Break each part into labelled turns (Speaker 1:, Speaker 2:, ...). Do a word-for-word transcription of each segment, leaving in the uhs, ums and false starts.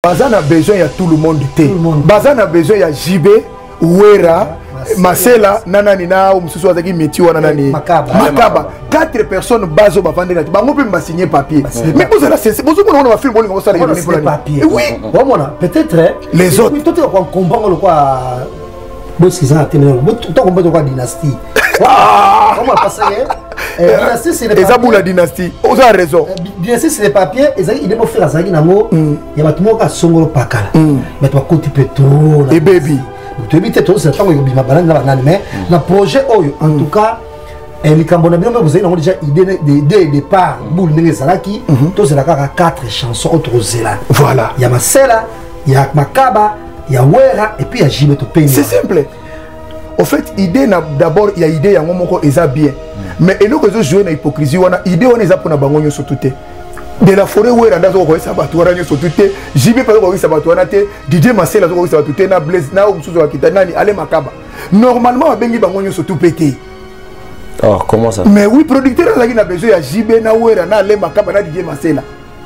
Speaker 1: Bazan a besoin il y a tout le monde té. Bazan a besoin il y a J B, Ouera, Marcela, Nanani na ou Moussou Azaki Métis ou Nanani. Makaba. Quatre personnes bazo ba vendre là. Bango peut me signer papier. Mais vous allez c'est vous on va faire bon on ça les
Speaker 2: papier.
Speaker 1: Oui.
Speaker 2: Bon voilà, peut-être
Speaker 1: les autres.
Speaker 2: Tout est combat le quoi. Bon c'est ça tenir. Bon tout combat de quoi dynastie. Comment passer dynastie c'est les
Speaker 1: papiers. La dynastie. Vous avez raison.
Speaker 2: Dynastie c'est les papiers et il faut faire ça nango. Il y a tout le monde qui songolo pakala. Mais toi côté pétrole.
Speaker 1: Et baby.
Speaker 2: Tu évites tout ça tant que bima banana na mais na projet oyo en tout cas et les Cambodgiens vous avez déjà idée de départ boule ndenge salaki to c'est la quatre chansons autour là.
Speaker 1: Voilà.
Speaker 2: Il y a Marcela, il y a Makaba, il y a Wera et puis il y a Jimé to Peña.
Speaker 1: C'est simple. En fait, idée d'abord il y a idée ya ngomoko eza bien. Mais et nous que jouer na hypocrisie wana idée on eza pour na bango nyo surtout de la forêt où elle a dans sa batouana sur tout J B par exemple sa batouana D J Marcel sur sa batouana na Blaise na ou Moussou Akitana ni Ale Makaba normalement bengi bango sur tout pété.
Speaker 3: Alors comment ça?
Speaker 1: Mais oui producteur là qui a besoin ya J B na Ouera na Ale Makaba na D J Marcel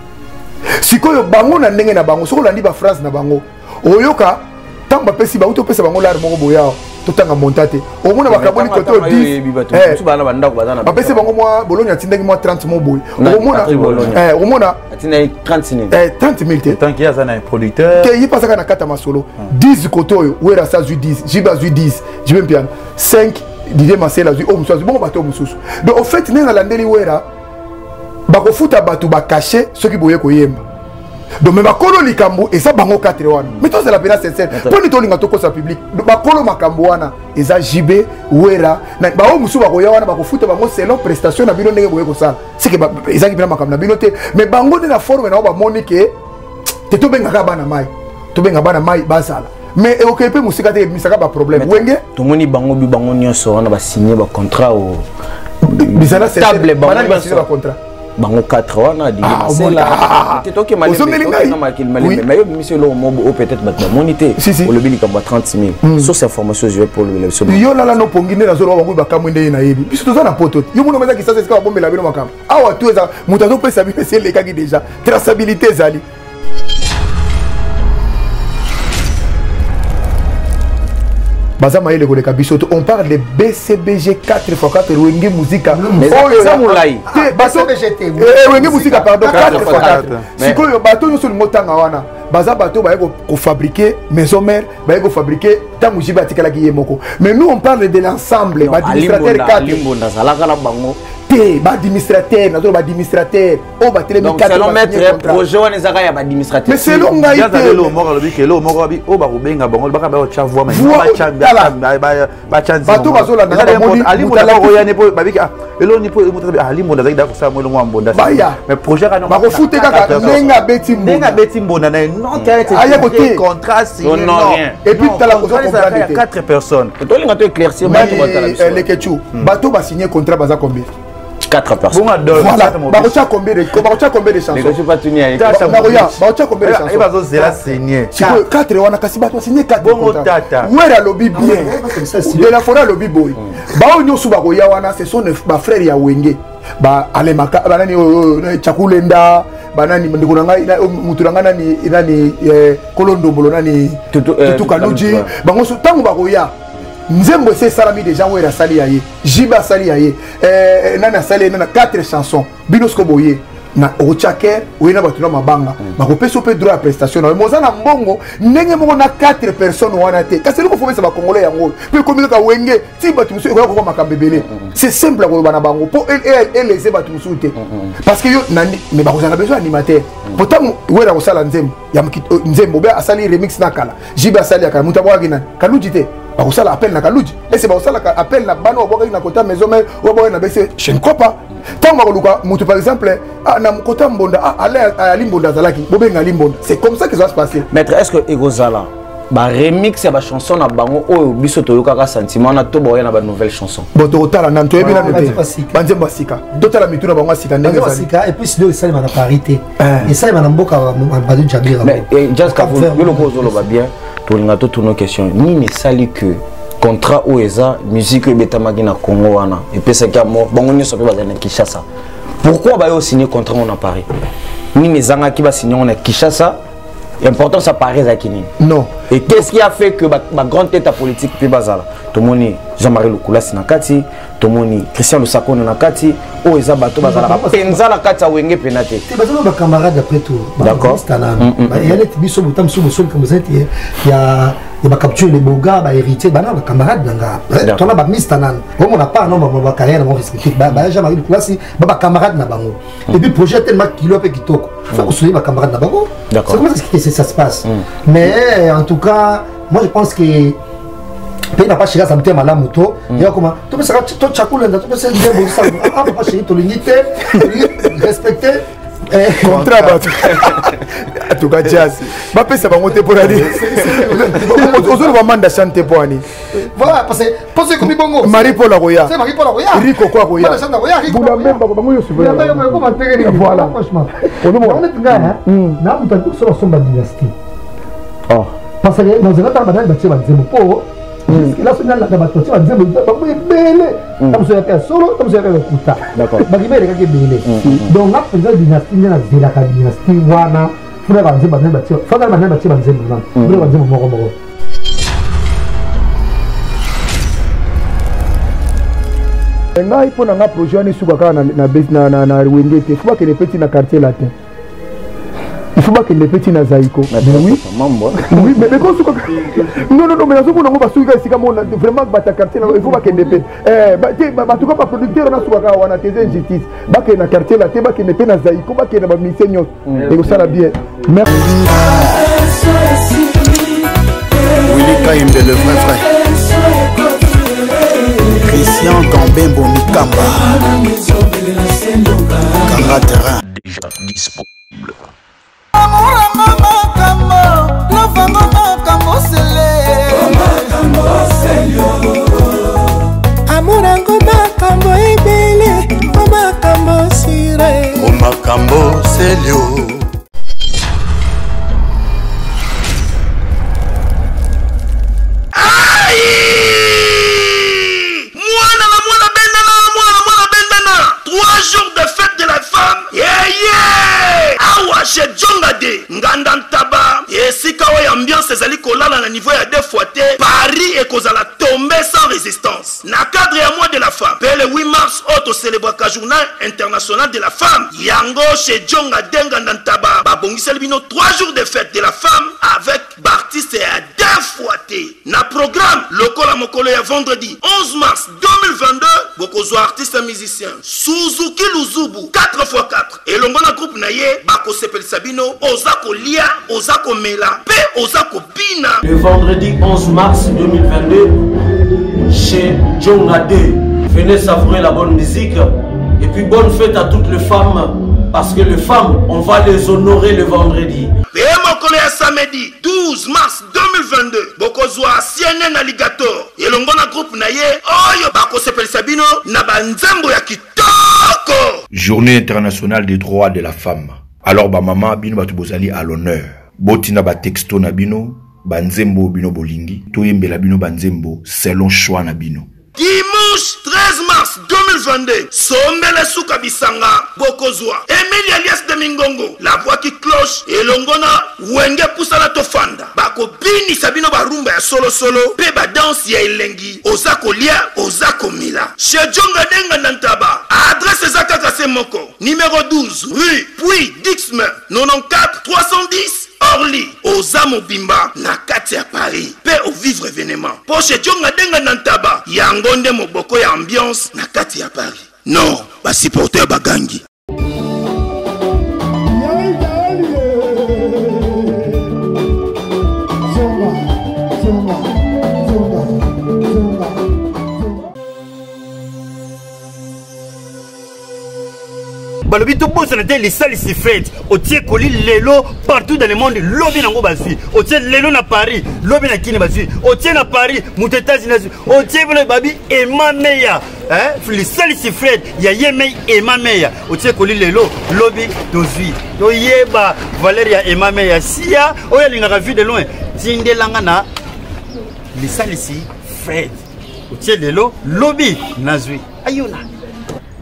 Speaker 1: sikoyo bango na ndenge na bango soko landi ba France na bango oyoka tamba pesi ba uto pesa bango la moko boya totanga montate au mona bakaboni koto dix eh tu bana banda ko bazana ba pesi bango moi Bologna tindaki moi trente mo boy au mona eh au mona
Speaker 3: atina trente mille
Speaker 1: eh trente mille
Speaker 4: tant qu'il y a ça un producteur
Speaker 1: te yi pasaka na kata masolo dix koto yo wera sa zu dix jiba zu dix jibe piano cinq D J Marcel zu o mususu bon bato mususu donc au fait nenga landeli wera bako futa batu ba cacher ceux qui boye ko yemba. Donc mais bakolo likambo et ça bango quatre wana. Mais toi c'est la pena sincère. Pour ni to linga to ko sa public. Bakolo makambo wana eza J B Wera na ba o musu bako ya wana bako futa bango selon prestation na bino ndenge boye ko sala. C'est que eza ki bina makambo na bino te mais bango de la forme na ba monique te to benga ka bana mai. To benga bana mai basala. Mais e okepe musika te misaka ba problème. Wenge
Speaker 3: to moni bango bi bango nyonso wana ba signer ba contrat au
Speaker 1: bisala c'est
Speaker 3: table bango
Speaker 1: ba signer ba contrat.
Speaker 3: Bango quatre wana dit c'est toi qui m'a dit mais yo monsieur le mobo peut-être maintenant monité pour le bili comme trente mille sur ces informations je vais pour le sur
Speaker 1: yo la la no pongine na zolo bango ba kamwende na yebi biso to na poto yo muno meza ki sasa ska bombe la bino makam awa tu eza mutazo pesa bi c'est le kaki déjà traçabilité zali. On parle de B C B G quatre fois quatre Wenge Musica.
Speaker 3: Mais ça moulay.
Speaker 1: B C B G T. Wenge Musica pardon quatre fois quatre. Si quoi bateau nous sur le motanga wana. Baza bateau ba ko fabriquer maison mère, ba ko fabriquer tangu jiba tikala ki yemoko. Mais nous on parle de l'ensemble, ba administrateur quatre.
Speaker 3: Limbonda zalaka la bango.
Speaker 1: Ba administrateur, na ba administrateur. O ba télé
Speaker 3: donc selon mettre projet wana zaka ya ba administrateur.
Speaker 1: Mais selon ngai
Speaker 4: te lo moko lobi ke lo moko bi o ba ko benga bango ba ka ba cha voix mais ba cha ba ba cha
Speaker 1: bato bazola na ba moni
Speaker 4: ali mo la ko ya ne po ba bi ka elo ni po ali mo da zaki da ko sa mo lo mo mbonda mais projet ka no
Speaker 1: ba ko fute kaka nenga beti mbonda
Speaker 4: nenga beti mbonda na non
Speaker 1: un
Speaker 4: contrat signé
Speaker 3: non rien
Speaker 1: et puis tu as la comprendre
Speaker 4: quatre personnes
Speaker 3: to linga to éclaircir ba to batala
Speaker 1: les kechu bato ba signer contrat baza combien
Speaker 3: quatre personnes.
Speaker 1: Voilà. Barocha combien de barocha combien de chansons?
Speaker 3: Mais je suis pas tenu avec.
Speaker 1: Barocha, barocha combien de chansons?
Speaker 4: Il va zo zela signer.
Speaker 1: quatre wana kasi bato signer quatre.
Speaker 4: Bongo tata.
Speaker 1: Wera lobby bien. De la forêt lobby boy. Ba onyo su bakoya wana ce sont ba frères ya Wenge. Ba ale maka banani chakulenda banani ndiko nanga muturanga nani nani kolondombolo nani tutu kanuji bango su tangu bakoya Nzembo c'est salami des gens où il a sali aye, Jiba sali aye, euh nana sali nana quatre chansons, Binosko boye, na ochake, ou ina batuna mabanga, ma ko peso pe droit à prestation, na mozana mbongo, nenge mo na quatre personnes wana te, kasi ko fomesa ba congolais yango, pe komi ka wenge, ti batu musu ko ko makambebele. C'est simple ko bana bango, po elle elle les batu musu te. Parce que yo nani, mais ba ko zana besoin animateur. Pourtant wera ko sala nzembo, ya nzembo be asali remix na kala, Jiba asali akala mutabwa gina, kaluji te. Bah ça l'appelle na kaluji et c'est bah ça l'appelle na bano boka na kota maison mais ou boka na bese je ne crois pas tant ma luka mutu par exemple ah na kota mbonda ah aller à limbonda zalaki bobenga limbonda c'est comme ça que ça va se passer.
Speaker 3: Maître, est-ce que Egozala ba remix ya ba chanson na bango oyo biso toyoka ka sentiment na to boya na ba nouvelle chanson
Speaker 1: bon to tala na to ebina noté banze basika to tala mituna bango sika ndenge
Speaker 2: ça sika et puis c'est ça na parité et ça na mboka ba de jabira
Speaker 3: mais just ka yo lo kozolo ba bien tolinga to tono question ni ne sali que contrat oeza musique betamaki na Congo wana et puis c'est que bango nyoso pe bazana Kinshasa pourquoi ba yo signer contrat on a Paris ni ne zanga ki ba signer on a Kinshasa Important ça paraît Zakini.
Speaker 1: Non.
Speaker 3: Et qu'est-ce qui a fait que ma grande tête à politique puis bazala. Tomoni Jean-Marie Lukulasi nakati, Tomoni Christian Lusako nakati, o eza bato bazala penza la kati wenge penate.
Speaker 2: C'est bazala ba camarade après tout.
Speaker 3: D'accord.
Speaker 2: Il y a les biso butam sou sou comme ça il y a il va capturer les boga ba héritier ba na camarade nanga. Ton na ba mistanan. Au mon part non ba carrière mon respecté ba Jean-Marie Lukulasi ba camarade na bango. Et puis projet tellement kilo pe kitoko. Faut que souiller ba camarade na bango.
Speaker 3: D'accord.
Speaker 2: C'est comment ça ça se passe. Mais en tout cas, moi je pense que pays n'a pas cherché à me à la moto. Il y a comment tu peux savoir tout chacoulin, tu peux savoir bien ça. Ah papa chéri, tu l'unité, respecter.
Speaker 1: Contrat. En tout cas, jazz. Ma pèse va monter pour aller. Aujourd'hui, on va demander chanter pour aller.
Speaker 2: Voilà, parce que parce que comme bongo.
Speaker 1: Marie-Paul Aroya.
Speaker 2: C'est Marie-Paul Aroya.
Speaker 1: Rico quoi Aroya. Vous la même pas bango yosu. Voilà.
Speaker 2: Franchement. On est gars hein. Na muta tout sur son dynastie. Oh. Parce que dans un autre banane bâti banzemo po. Là c'est là la bâti banzemo bango ebele. Comme ça fait solo, comme ça fait le kuta. D'accord. Bagibele ka ebele. Donc là président dynastie na zela ka dynastie wana. Funa banzemo banane bâti. Funa banane bâti banzemo nan. Funa banzemo moko moko.
Speaker 1: Ngai pour un projet ni suka na na na na na wenge te. Faut que les petits na quartier latin. Il faut pas que les petits na zaiko. Oui. Oui, mais mais quand suka non non non mais nazo kuna ngoba suka sika mona vraiment bata quartier là, il faut pas que les petits eh ba ba tout cas pas producteur na suka wana teze injustice. Ba que na quartier latin ba que les petits na zaiko ba que na ba misenyo. Et ça la bien. Merci.
Speaker 5: Willy Kaimbe le vrai frère. Christian Gambembo Mikamba Kanga terrain
Speaker 6: déjà disponible.
Speaker 7: Amurango makambo ebele makambo sire
Speaker 5: O makambo selio
Speaker 6: chez Djongade, Ngandantaba, et si kawa ambiance ezali kolala na niveau ya deux fois te, Paris et kozala tomber sans résistance. Na cadre ya mois de la femme, le huit mars, auto célébraka journal international de la femme. Yango chez Djongade, Ngandantaba, babongisa bino trois jours de fête de la femme avec Bartiste et à deux fois te. Na programme, lokola mokolo ya vendredi onze mars deux mille vingt-deux, bokozo artiste et musicien. Suzuki Luzubu, quatre fois quatre. Et l'ongona groupe naye, bako sepel Sabino, Ozako Lia, Ozako Mela, P. Ozako Pina.
Speaker 8: Le vendredi onze mars deux mille vingt-deux, chez Djongade, venez savourer la bonne musique. Et puis bonne fête à toutes les femmes, parce que les femmes, on va les honorer le vendredi.
Speaker 6: Et mokolo ya samedi douze mars deux mille vingt-deux, bokozwa C N N Alligator. Et l'ongona groupe naye, oyo bako sepel Sabino, na banzembo ya kitoko.
Speaker 9: Journée internationale des droits de la femme. Alors ba maman bino batu bozali à l'honneur. Botina ba texto na bino, banzembo bino bolingi, toyembela bino banzembo selon choix na bino.
Speaker 6: Dimanche treize mars deux mille vingt-deux, Sombele Souka Bisanga, Bokozwa, Emilie alias de Mingongo, la voix qui cloche, et Longona, Wenge Poussala Tofanda, Bako Bini Sabino Barumba ya solo solo, Peba danse ya Elengi, Ozako Lia, Ozako Mila. Chez Djonga Denga Nantaba, adresse Zaka Kasemoko, numéro douze, rue Puy Dixmer, quatre-vingt-quatorze trois cent dix. Orly, Ozamo Bimba, Nakati à Paris, paix au vivre événement. Poche Djonga Denga Nantaba, Yangonde Moboko ya ambiance, Nakati à Paris. Non, ba supporter Bagangi.
Speaker 10: Balobi to bosse na les salles si fête au tie koli lelo partout dans le monde lobi nango bazui au tie lelo na Paris lobi na kini bazui au tie na Paris mutetazi na au tie bolo babi et ma meya hein les salles si fête ya yemei et ma meya au tie koli lelo lobi dozui to yeba Valeria et ma meya sia oya linga vu de loin tindelanga na les salles si fête au tie lelo lobi nazui ayona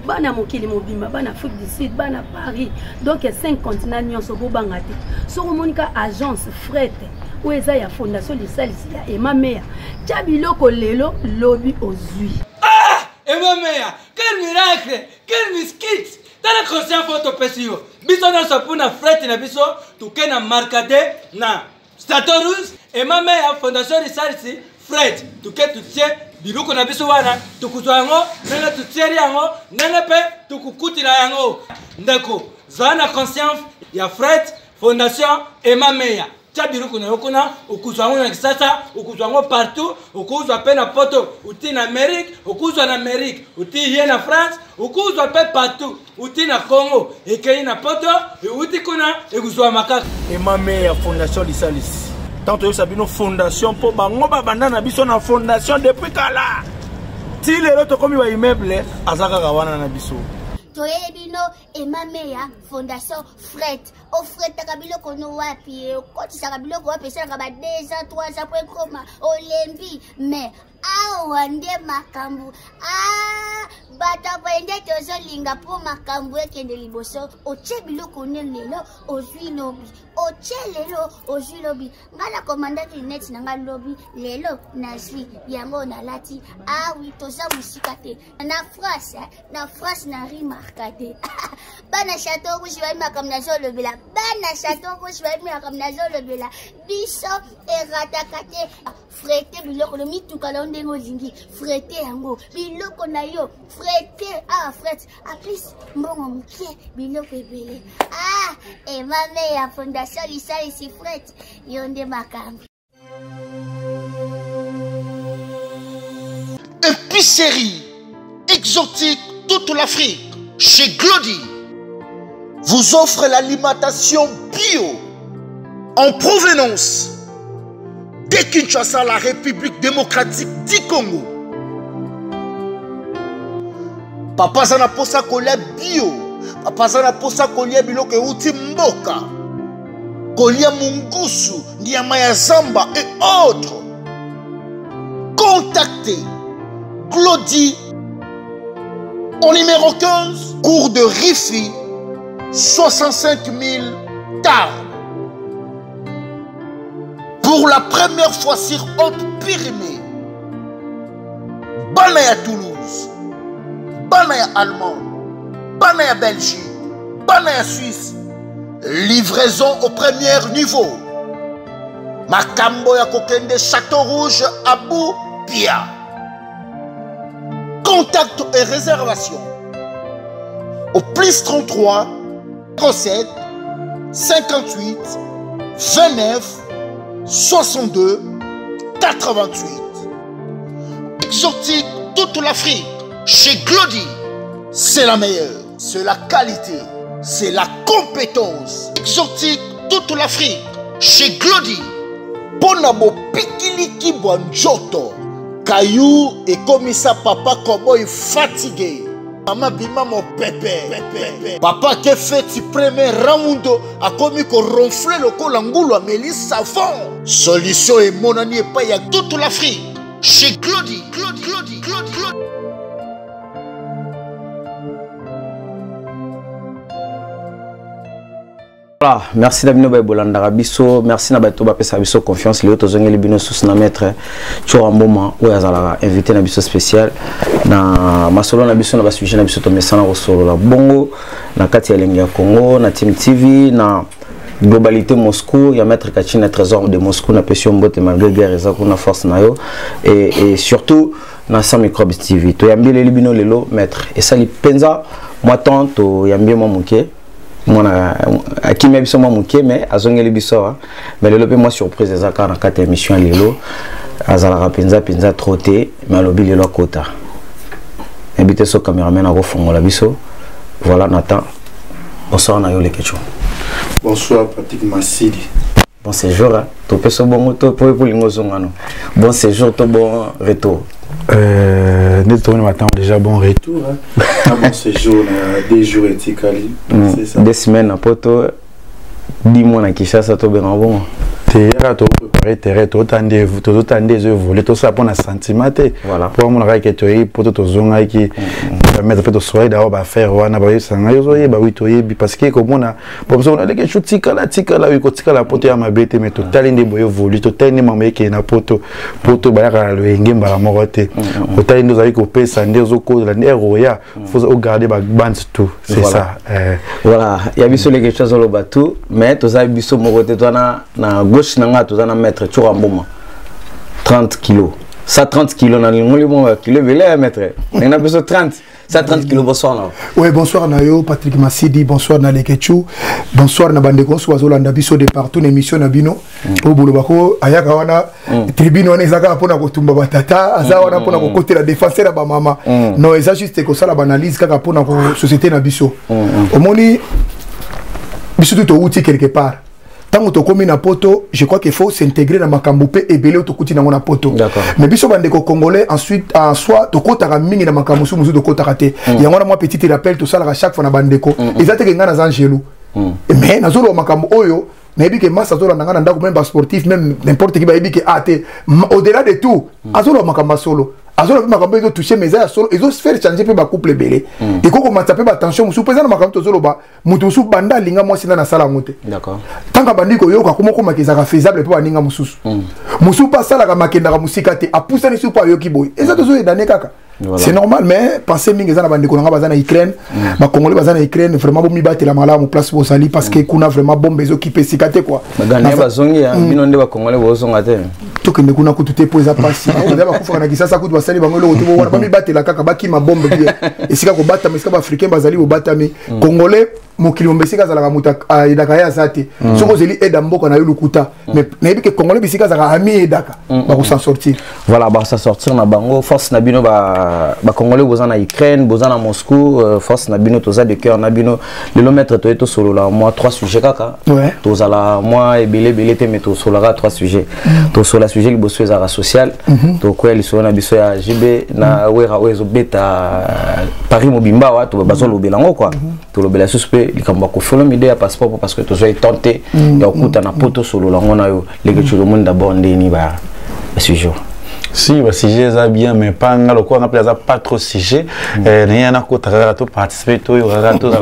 Speaker 11: bana mokili mobimba bana Afrique du Sud bana Paris donc cinq continents nyonso bobanga te soko monika agence fret ou eza ya fondation lisalisi ya Emma Meya tia biloko lelo lobi ozui
Speaker 12: ah Emma Meya quel miracle quel miskit tala conscient photo pesio biso na sapuna fret na biso tukena markade na Statorus Emma Meya fondation lisalisi fret tuke tutie biloko na biso wana tukuzwa yango nene tutieri yango nene pe tukukutila yango ndeko zana conscience ya fret fondation Emma Meya tia biloko na yokona ukuzwa yango na kisasa ukuzwa yango partout ukuzwa pe na poto uti na Amérique ukuzwa na Amérique uti ye na France ukuzwa pe partout uti na Congo ekei na poto uti kuna ekuzwa makaka
Speaker 10: Emma Meya fondation lisalisi tant que Sabino fondation pour bango babanda na biso na fondation depuis kala ti lelo to komi ba immeuble azaka kawana na biso
Speaker 13: toyele bino Emma Meya fondation fret o fret takabilo kono wapi ko tisaka biloko wapi sala ba deux ans trois ans point koma olembi mais awa nde makambu ah bata bende tozo linga po makambu ekende liboso oche biloko ne lelo ozwi lobi oche lelo ozwi lobi ngala komandaki net na nga lobi lelo nazwi yango na lati ah oui toza musika te na France na France na remarqué bana chateau rouge ba makam na zo lobela bana chateau rouge ba makam na zo lobela biso eratakate frete biloko le mituka la ndengo zingi frete yango biloko na yo frete ah frete a plus mbongo mukie biloko ebele ah Emma Meya fondation lisalisi frete yonde makambi
Speaker 14: épicerie exotique toute l'Afrique chez Glody vous offre l'alimentation bio en provenance de Kinshasa, la République démocratique du Congo. Papa Zana posa kolia bio, Papa Zana posa kolia biloko euti mboka, kolia mungusu, nyama ya zamba et autres. Contactez Glody au numéro quinze, cours de Rifi, soixante-cinq mille Tarbes. Pour la première fois sur Haute-Pyrénées, Banaya Toulouse, Banaya Allemagne, Banaya Belgique, Banaya Suisse, livraison au premier niveau. Makambo ya Kokende Château Rouge Abou Pia. Contact et réservation au plus trente-trois, trente-sept, cinquante-huit, vingt-neuf, soixante-deux, quatre-vingt-huit. Exotique toute l'Afrique chez Glody. C'est la meilleure, c'est la qualité, c'est la compétence. Exotique toute l'Afrique chez Glody. Bonabo Pikiliki Bonjoto. Caillou et commissaire papa Koboy fatigué. Maman bima mon pépé. Papa qui fait tu premier round a commis qu'on ronfle le colangoulo à Mélis savon. Solution et mon ami et pas y a toute l'Afrique. Chez Glody, Glody, Glody, Glody, Glody.
Speaker 3: Voilà, merci Dabino Bolanda Rabiso, merci Nabato Bapesa Biso confiance, les autres ont bino sous na maître Choramboma ou Azala invité na biso spécial na masolo na biso na ba sujet na biso to mesana ko solo la bongo na kati ya lenga Congo na Team T V na globalité Moscou ya maître Kachina trésor de Moscou na pression mbote malgré guerre za kuna force na yo et et surtout na Sans Microbes T V to yambile libino lelo maître et ça li penza moi tant to yambie mo muke mona akime biso mo muke mais azongeli biso mais lelo pe moi surprise za ka na quatre émission lelo azala penza penza troté mais alobi lelo kota invité so cameraman a refongola biso voilà Nathan bonsoir na yo les questions.
Speaker 9: Bonsoir Patrick Massidi.
Speaker 3: Bon séjour, hein. Tu peux se bon moto pour pour l'ingozongano. Bon séjour, tout bon retour.
Speaker 9: Euh, nous matin déjà bon retour. Hein. Un bon séjour, des jours et Tikali.
Speaker 3: Mm. C'est ça. Des semaines à Poto, dix mois à Kinshasa, tout bien bon.
Speaker 4: teyaka topréparé terrain totande totande ezoevole tosala mpona sentiment te mpo amonaka ke toyebi poto tozongaki bamettre mpe tosoyai dawa baaffaire wana bayebisaka ngai ozoyeba wi toyebi parce que komona bomoso naleki shu tikala tikala oyo kotikala poto ya mabe te mais totali nde boyevoli totali nde mama ekeye na poto poto bayaka na loyenge mbala moko te otali nde ozali kopesa nde ozokozela nde eroya faut ogarder babande tout c'est ça
Speaker 3: voilà ya biso leke chose oloba tout mais tozali biso moko te twana na gauche nanga tozana maître Tchora Mboma trente kilos ça trente kilos na lingoli mo kilo belé maître na besoin trente ça trente kilos bonsoir là
Speaker 1: ouais bonsoir Nayo Patrick Massidi bonsoir na Lekechu bonsoir na bande konso azolanda biso de partout émission na bino au boulot bako ayaka wana tribune wana ezaka pona kotumba batata aza wana pona kokotela défenseur na ba mama non eza juste ko sala banalise kaka pona ko société na biso omoni biso tout outil quelque part. Tant que tu commis na poto, je crois qu'il faut s'intégrer dans ma camboupé et belé au côté dans mon poto. Mais biso bandeko congolais ensuite en soi to kota ka mingi na makamusu musu to kota raté. Il y a moi petit rappel tout ça à chaque fois na bandeko. Ils attaquent ngana za angelo. Mais na zolo makambo oyo na ebi ke massa zolo ngana ndako même sportif même n'importe qui ba ebi ke ate au-delà de tout azolo makambo solo. Azolo makambo ezo toucher mes airs solo ezo se faire changer pe ba couple belé. Et ko commencer pe ba tension musu présent na makambo to zolo ba mutu musu banda linga moi sina na sala ngote. D'accord. Tant que bandiko yoka comment comment kezaka faisable pe ba ninga mususu. Musu pas sala ka makenda ka musika te a pousser sur pa yoki boy. Et ça to zo edane kaka. C'est normal mais penser mingi za na bandiko nga bazana Ukraine, ba Congolais bazana Ukraine vraiment bo mi battre la mala mo place bo sali parce que kuna vraiment bombe ezo ki pe sikate quoi.
Speaker 3: Bagane bazongi ya bino nde ba Congolais bo zonga te. To kende kuna ku tuté poza passe. On va kufa na kisasa ku ba sali bangolo to wana ba mi battre la kaka ba ki ma bombe bien. Et sika ko battre mais sika ba africain bazali bo batami Congolais mokili mombesika zalaka muta edaka ya zate soko zeli eda mboka na yulukuta mais na ebi ke Congolais bisika zaka ami edaka ba ko s'en sortir. Voilà ba s'en sortir na bango force na bino ba ba Congolais bozana Ukraine bozana Moscou force na bino toza de cœur na bino le lomètre to eto solo la moi trois sujets kaka tozala moi ebele belé te mais to solo la trois sujets to solo la sujet liboso ezara social to ko eli solo na biso ya J B na wera wezo beta Paris mobimba wa to bazolo belango quoi to lobela suspect likambo ko follow mi de passeport parce que to zo tenté ya okuta na poto solo la ngona yo leke chulo monde d'abord ndeni ba sujet.
Speaker 4: Si, le sujet est bien, mais pas le quoi on appelle ça pas trop sujet. Il y en a qui ont participé, il y aura tout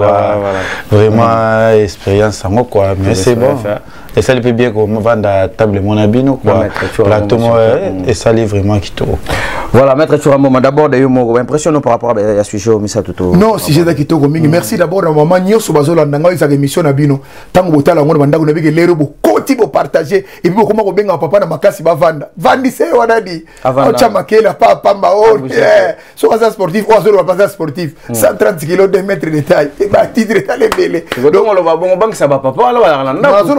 Speaker 4: vraiment expérience en quoi, mais c'est bon. Et ça, il peut bien qu'on vende à table mon abino quoi. Plateau et ça, il vraiment qui tourne.
Speaker 3: Voilà, maître Tchouramoma, d'abord, d'ailleurs, mon impression par rapport à ce sujet, mais ça tout.
Speaker 1: Non, sujet d'Akito, merci d'abord à maman Nyo Sobazola, Nanga, ils ont émission Nabino. Tant que vous avez un banda, vous avez que l'héros, côté pour partager, et puis comment vous avez un papa dans ma casse, il va vendre. Vendre, c'est on a dit. Oh, Tchamaké, la papa, oh, so un sportif, ou un pas sportif, cent trente kilos de mètres de taille, et bah, titre est allé belé.
Speaker 3: Donc, on va bon banque, ça va pas, alors,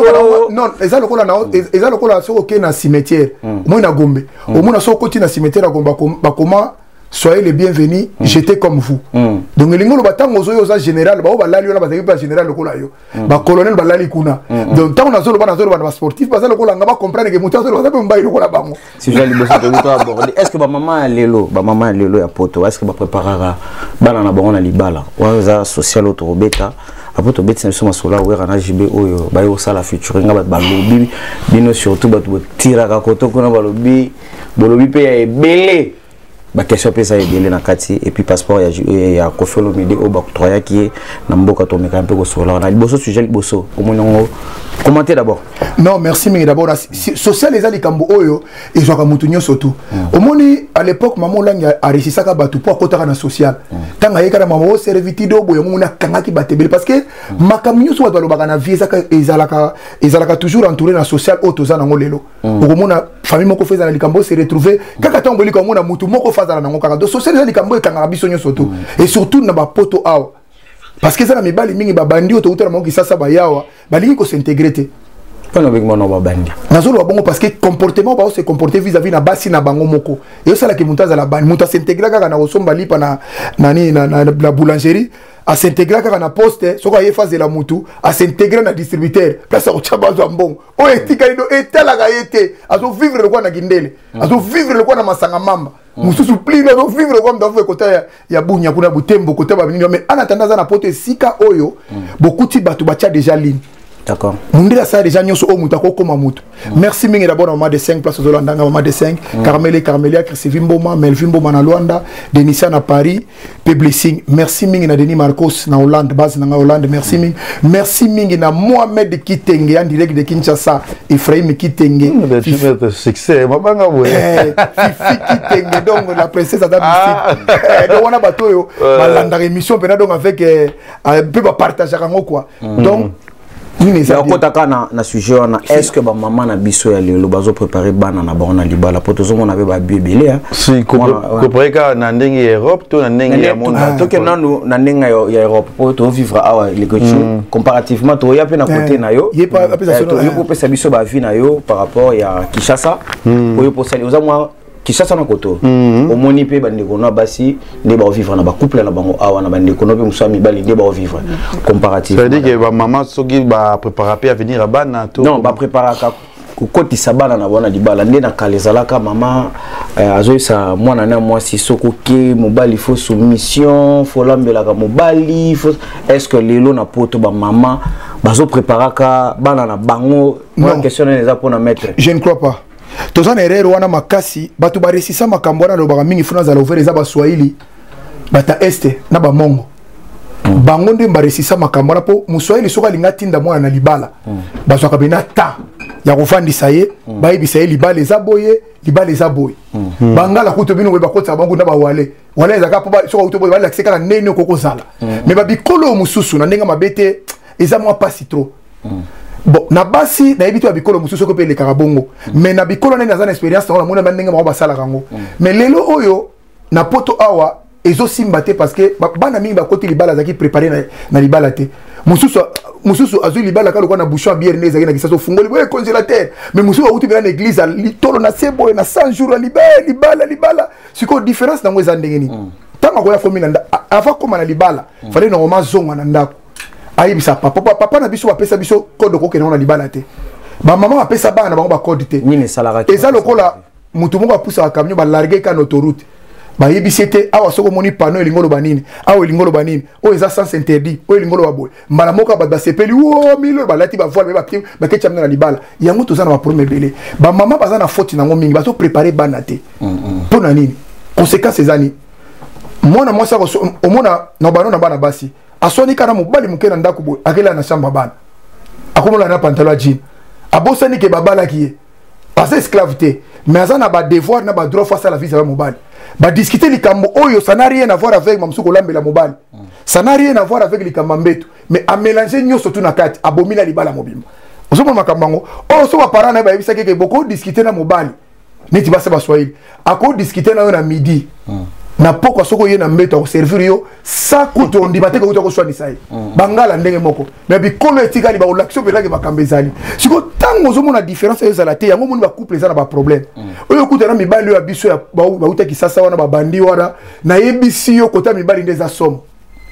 Speaker 1: non, ils ont le col, ils ont le col, sur aucun cimetière. Moi, na Gombe. Au moins, sur côté na cimetière à Gombe. Comment soyez les bienvenus, mm. j'étais comme vous. Mm. Donc les gens battant aux yeux aux général, bah on va là lui on va pas général le cola yo, bah colonel bah là li kuna. Donc tant on a zolo bah zolo bah sportif, bah ça le cola on va comprendre que mutation zolo ça peut m'bailler le cola bah moi.
Speaker 3: Si j'ai le besoin de vous aborder, est-ce que bah maman lelo, bah maman lelo ya poto, est-ce que bah préparera, bah na bah on a li bala, ou ça social auto beta. Après to beta sur ma sola ou rana J B oyo, bah yo ça la featuring bah bah lobby, bino surtout bah tu tira ka koto kuna bah lobby, bah lobby pe ya belé. Ba question pesa ebele na kati et puis passeport ya ya kofelo midi au ba trois qui est na mboka to meka un peu ko sola na liboso sujet liboso omonongo commenter d'abord.
Speaker 1: Non merci mais d'abord social les ali kambo oyo et joka mutunyo surtout omoni à l'époque maman langa a réussi ça ka batu pour kotaka na social tanga yeka na maman serviti do boyo mona kanga ki batebele parce que makamnyo so ba lobaka na visa ka ezalaka ezalaka toujours entouré na social auto za na ngolelo okomona famille moko feza na likambo se retrouver kaka tango likambo na mutu moko fazala na ngokaka do social les likambo ekanga biso nyo surtout et surtout na ba poto awa parce que ça na mibali mingi ba bandi auto utala moko sasa ba yawa balingi ko s'intégrer te
Speaker 3: pas no big mono ba bandi
Speaker 1: nazolo bongo parce que comportement ba se comporter vis-à-vis na basi na bango moko et ça la ki mutaza la bandi muta s'intégrer kaka na osomba lipa na nani na la boulangerie à s'intégrer kaka na poste soko ye phase de la mutu à s'intégrer na distributeur place au chabazo mbongo o etika ido etala ga yete azo vivre le kwa na gindele azo vivre le kwa na masanga mamba mususu plino azo vivre kwa mdavu kota ya ya bunya kuna butembo kota ba binyo mais en attendant na pote sika oyo beaucoup ti batu bacha déjà ligne
Speaker 3: D'accord.
Speaker 1: Mundela ça déjà nyonso o mutako koma mutu. Merci mingi d'abord maman de cinq places aux Hollandais, maman de cinq, Carmel Carmelia, Christine Mboma, Melvin Mboma na Luanda, Denisia na Paris, P Blessing. Merci mingi na Denis Marcos na Hollande, base na Hollande. Merci mingi. Merci mingi na Mohamed Kitenge en direct de Kinshasa, Ephraim Kitenge.
Speaker 4: Le succès, maman nga boye.
Speaker 1: Fifi Kitenge donc la princesse Adam Mystique. Donc on a bateau yo, balanda émission pena donc avec un peu partager ngo quoi. Donc
Speaker 3: mais akotaka na na sujet wana est-ce que ba maman na biso ya lelo bazo préparer bana na bana libala poto zo mona be ba bibele hein
Speaker 4: si ko préparer na ndenge Europe to na ndenge ya monde
Speaker 3: to ke nanu na ndenge ya Europe poto vivre awa les coaching comparativement to ya pe na côté na yo
Speaker 1: y pas appellation
Speaker 3: yo ko pesa biso ba vie na yo par rapport ya Kinshasa oyo po sali ozamwa Kinshasa na koto au moni pe bande kona basi ne ba vivre na ba couple na bango awa na bande kono pe musami bali ne ba vivre comparativement.
Speaker 4: Ça veut dire que ba maman soki ba préparer à venir à bana to
Speaker 3: non ba préparer ka koti sabana na bona libala nde na kalezalaka maman azoisa mwana na mwasi soko ke mobali faut soumission faut lambela ka mobali faut est-ce que lelo na poto ba maman bazo préparer ka bana na bango une question les pour na mettre.
Speaker 1: Je ne crois pas. Tozana erreur wana makasi batu ba resisa makambo na lobaka mingi funa za lovere za ba Swahili bata este na ba mongo bango nde ba resisa makambo na po muswahili soka linga tinda mwana na libala bazwaka bena ta ya kofandisa ye ba yebisa ye libala eza boye libala eza boye bangala kuto bino we bakotsa bango na ba wale wale ezaka po ba soka kuto boye bala sekala nene koko zala me ba bikolo mususu na ndenga mabete eza mwa pasi trop. Bon, na basi na ebito ya bikolo mususu ko pe le karabongo mais na bikolo na na expérience na mona ndenge ma basala kango mais lelo oyo na poto awa ezo simbate parce que bana mingi ba koti libala zaki préparer na, na libala te mususu mususu azui libala ka lokwa na bouchon bière neza na kisaso fungoli boye congélateur mais mususu a uti na église litolo na sebo na cent jours libala libala libala siko différence na ngweza ndenge ni tanga ko ya fomi na avant koma na libala fallait normalement zonga na ndako ayibisa papa papa na biso bapesa biso code ko ke na libala te ba maman bapesa bana bango ba code te
Speaker 3: nini salaka
Speaker 1: eza lokola mutu mo ba poussa camion ba larguer ka autoroute ba yebisi te awa soko moni panneau elingolo banini awa elingolo banini o eza sans interdit o elingolo ba boy mbala moka ba ba sepeli o milo ba lati ba voile ba kim ba ke chamna na libala yango to zana ba premier belé ba maman baza na faute nango mingi ba so préparer bana te pour na nini conséquence ezani mona moi ça au mona na bana na bana basi asoni kana mobali mukena ndako boy akela na chamba bana akomola na pantalon jean abosani ke babala ki parce esclave te mais azana ba devoir na ba droit face à la vie de mobali ba discuter likambo oyo ça n'a rien à voir avec mamsuko lambela mobali ça n'a rien à voir avec likambo mbeto mais a mélanger nyoso tout na kati abomina libala mobimba osomo makambango o so ba parana na ba yebisa ke boko discuter na mobali neti ba se ba Swahili ako discuter na yo na midi na poko soko ye na mbeto ko servir yo sa kuto ndibate ko ko swani sai bangala ndenge moko mais bi kolo etika li ba olaction pe la ke bakambezali siko tango zo mona différence yo zala te yango moni ba couple za na ba problème oyo kuta na mibali ya biso ya ba utaki sasa wana ba bandi wana na yebisi yo kota mibali ndeza somo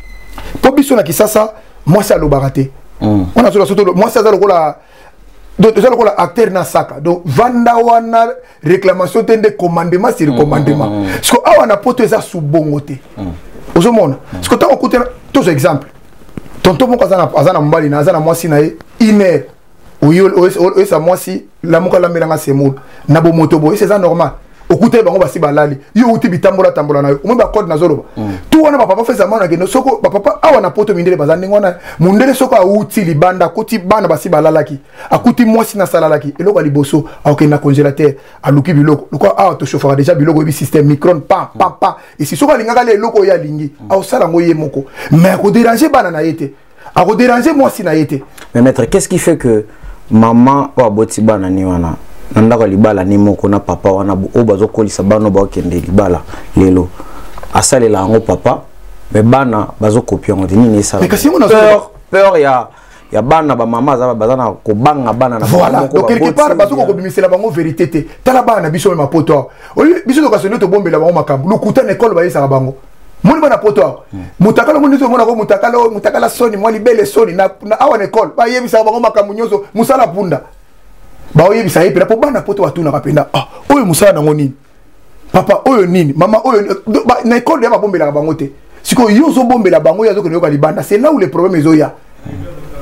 Speaker 1: po biso na kisasa moi ça lo barate on a surtout moi ça za lokola donc déjà le acteur na saka donc vanda wana réclamation tende commandement sur commandement parce que awa na poto eza sous bongote ozomona parce que tant écouter tous exemple tonton mon kazana azana mbali na azana mwasi na une heure oyo oyo sa mwasi la muka la melanga semul na bo moto bo c'est ça normal okute bango basi balali yo uti bitambola tambola na yo umba code na zoloba tu wana papa feza mana ke no soko papa awa na poto mindele bazani ngona mundele soko auti libanda koti bana basi balalaki akuti mwasi na salalaki eloko liboso aoke na congélateur aluki biloko loko awa to chauffeur déjà biloko bi système micron pa pa pa et si soko lingaka le loko ya lingi au sala ngoye moko mais ko déranger bana na yete a ko déranger mwasi na yete
Speaker 3: mais maître qu'est-ce qui fait que maman wa boti bana ni wana nandaka libala ni moko na papa wana o bazo kolisa bano ba kende libala lelo asalela ngo papa mais bana bazo copier ngo nini ça peur peur ya ya bana ba mama za bazana ko banga bana na
Speaker 1: voilà donc quelque part bazo ko bimisela bango vérité te tala bana biso ma poto o biso to kasoni to bombela bango makambu lukuta na école ba yesa bango moni bana poto mutakala moni to mona ko mutakala mutakala soni moni bele soni na awa na école ba yebisa bango makambu nyoso musala punda ba oye bisa yepela po bana poto watuna kapenda ah oyo musala nango nini papa oyo nini mama oyo na école ya babombela ka bango te siko yo zo bombela bango ya zo ko libanda c'est là où les problèmes ezoya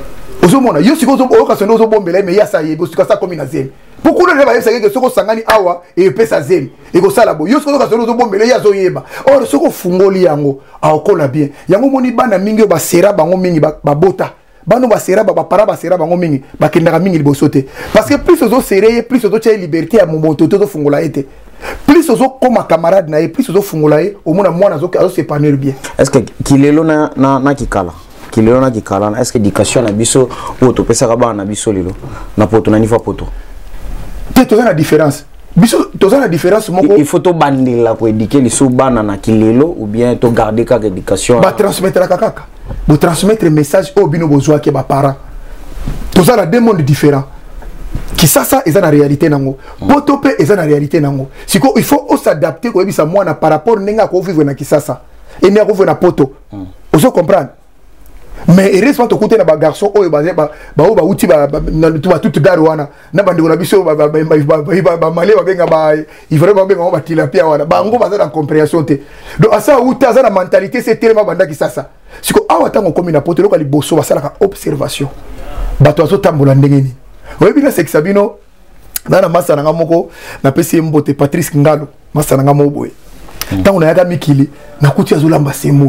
Speaker 1: ozomona yo siko oyoka sonde ozobombela mais ya sa yebe osika sa komi na zemi beaucoup de gens savent que soko sangani awa et pesa zemi et ko sala bo yo siko oyoka sonde ozobombela ya zoyeba or soko fungoli yango akola bien yango moni bana mingi ba sera bango mingi ba bota bano ba sera ba para ba sera bango mingi ba kendaka mingi liboso te parce que plus ozo sereye plus ozo tia liberté ya momoto to fungola ete plus ozo comme camarade na ye plus ozo fungola ye au moins mwana zo azo s'épanouir bien.
Speaker 3: Est-ce que kilelo na na na kikala kilelo na kikala est-ce que éducation na biso ou to pesa ka ba na biso lelo na poto na niveau poto
Speaker 1: te to na différence biso to na différence moko
Speaker 3: il faut to bandela ko éduquer les sous bana na kilelo ou bien to garder ka éducation
Speaker 1: ba transmettre la kaka ba transmettre message au bino besoin ke ba parents to na deux mondes différents qui ça ça est la réalité nango poto pe est la réalité nango siko il faut s'adapter ko ebisa mwana par rapport nenga ko vivre na kisasa et ne ko vivre na poto on se comprendre mais heureusement to côté na ba garçon oyo ba ba ba ba uti ba ba tout darwana na bande na biso ba ba ba malé ba benga ba il vraiment ba benga ba tilapia wana ba ngo ba za na compréhension te donc asa uta za na mentalité c'est tellement banda kisasa siko awa tango komi na poto loka liboso ba sala ka observation ba to azo tambola ndengeni oui bien c'est que Sabino dans la masse nanga moko na pesi mbote Patrice Ngalo masse nanga moboye tango na yaka mikili na kuti azolamba semu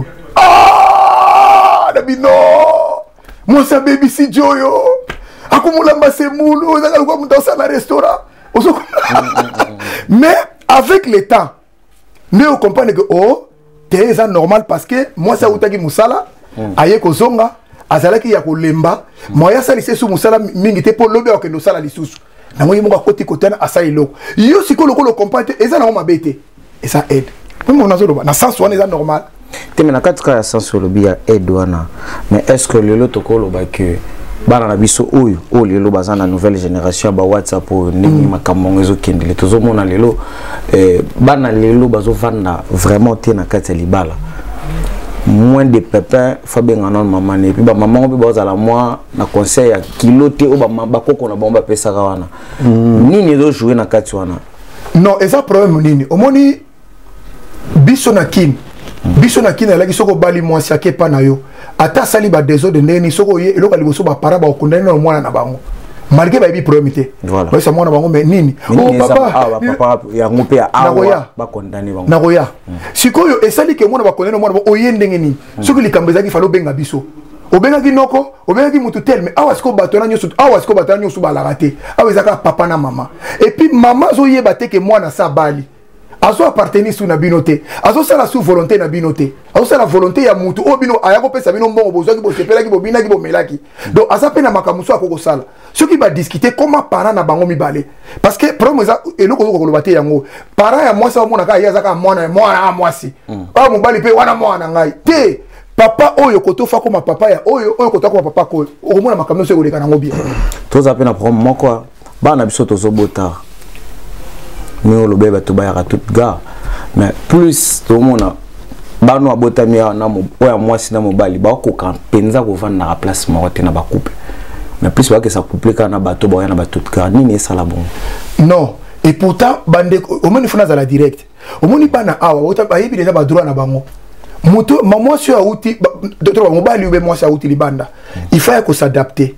Speaker 1: ah dabino moi ça baby si joyo akumulamba semu ozanga kwa mtu na restaurant ozo mais avec le temps mais on comprend que oh t'es ça normal parce que moi ça utaki musala aye kozonga azalaki ya kolemba moya salise su musala mingi te po lobe okendo sala lisusu nango yimonga koti kotana asali loko yo siko loko lo comprendre eza na mabete et ça aide même on a zolo na sens wana eza normal
Speaker 3: te mena katika ya sens lobi ya aide wana mais est-ce que lelo tokolo ba que bana na biso oyo o lelo bazana nouvelle génération ba WhatsApp ningi makambo ezo kendele tozomona lelo eh bana lelo bazo vanda vraiment te na kati libala moins de pépins Fabien Ganon maman et puis bah maman on peut boire à la moi na conseil à kiloté au bah bah qu'on a bomba pesa kawana ni ni do jouer na katuana
Speaker 1: non et ça problème nini au moni biso na kin biso na kin la soko bali moi siake pa na yo ata sali ba désordre ndeni soko ye eloko liboso ba para ba okundana na mwana na bango malgré ba bi probité voilà ouais ça mwana bango mais nini
Speaker 3: oh papa ah papa ya ngopé awa ba condamner bango
Speaker 1: na goya sikoyo esali ke mwana ba condamner mwana oyende ngeni soki likambeza ki falo benga biso obenga ki noko obenga ki mutu tel mais awa siko batona nyoso awa siko batona nyoso ba la raté awa ezaka papa na mama et puis mama zo yeba te ke mwana sa bali azo appartenir sous na binoté azo sala sous volonté na binoté azo sala volonté ya mutu o bino ayako pesa bino mbongo bozaki bo sepela ki bo bina ki bo melaki donc aza pe na makamuso akoko sala ceux qui va discuter comment parents na bango mibale parce que problème ça eloko ko kolobate yango parents ya mwasi wa mona ka ya zaka mwana mwana mwasi ba mobali pe wana mwana ngai te papa oyo kotofa ko papa ya oyo oyo kotofa ko papa ko o mona makamuso ko leka nango bien
Speaker 3: toza pe na problème moko bana biso tozo bota mais le bébé tout baya tout gars mais plus tout le monde bano abotami na mo oya mwasi na mobali ba ko kampenza ko vanda na place morote na ba couple mais plus ba que ça couple kana bato ba na ba tout gars nini ça la bon
Speaker 1: non et pourtant bande au moins il faut na la direct au moins bana awa ota ba yibi déjà ba droit na bango moto maman sur outi d'autres mobali ube mwasi outi libanda il faut que s'adapter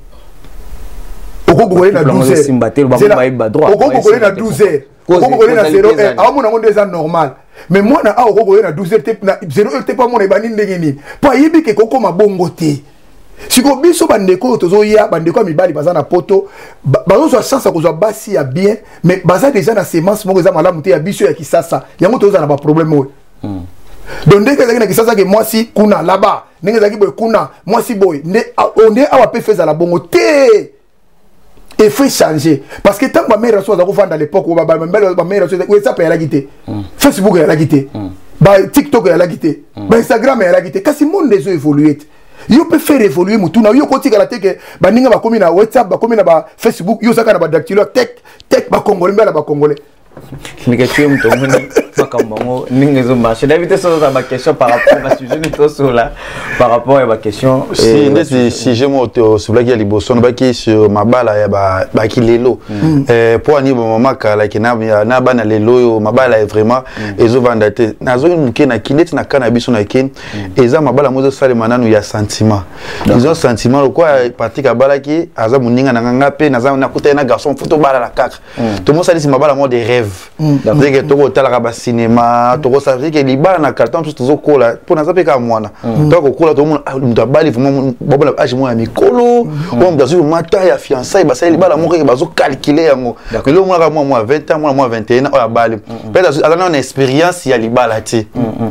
Speaker 1: oko gogole na douze heures oko gogole na douze heures oko gogole na zéro heure awa mona ngo déjà normal mais moi na awa oko gogole na douze heures te na zéro heure te pa mona ibani ndenge nini pa yibi ke koko mabongo te siko biso bandeko tozo ya bandeko mibali baza na poto bazo so chance ko zo basi ya bien mais baza déjà na semence moko za malamu te ya biso ya kisasa yango tozo na ba problème oyo donc ndenge ezaki na kisasa ke mwasi kuna laba ndenge ezaki boy kuna mwasi boy nde onde awa pe feza la bongo te et faut changer parce que tant que ma mère soit à l'époque où ma mère soit WhatsApp elle a quitté Facebook elle a quitté bah TikTok elle a quitté bah Instagram elle a quitté kasi monde des évolué yo peut faire évoluer mutuna yo koti kala teke ba ninga ba komi na WhatsApp ba komi na ba Facebook yo saka na ba dactylo tek tek ba congolais ba congolais
Speaker 3: ni que tu es mutongoni makambo ningezo marché d'inviter sur ma question par rapport à sujet de sur là par rapport à ma question
Speaker 4: si ndeti si je moto sur blague ya liboso no baki sur mabala ya ba baki lelo eh pour ani bon mama kala ki na na bana lelo yo mabala vraiment ezo vanda te nazo muke na kineti na kana biso na kin eza mabala mozo sale mananu ya sentiment ils ont sentiment le quoi parti ka bala ki aza muninga na nganga pe naza na kuta na garçon photo bala la kaka tout monde sali si mabala mo des rêves c'est que to tala ba cinéma to ça veut que libala na carton tout zo kola pour naza pe ka mwana donc kola to monde mtabali vraiment bobola age mo ya mikolo on dazu mata ya fiançailles ba sali libala mo ke bazo calculer yango mais le mwana moi moi vingt ans moi moi vingt et un o ya bali peut-être ala na expérience ya libala ti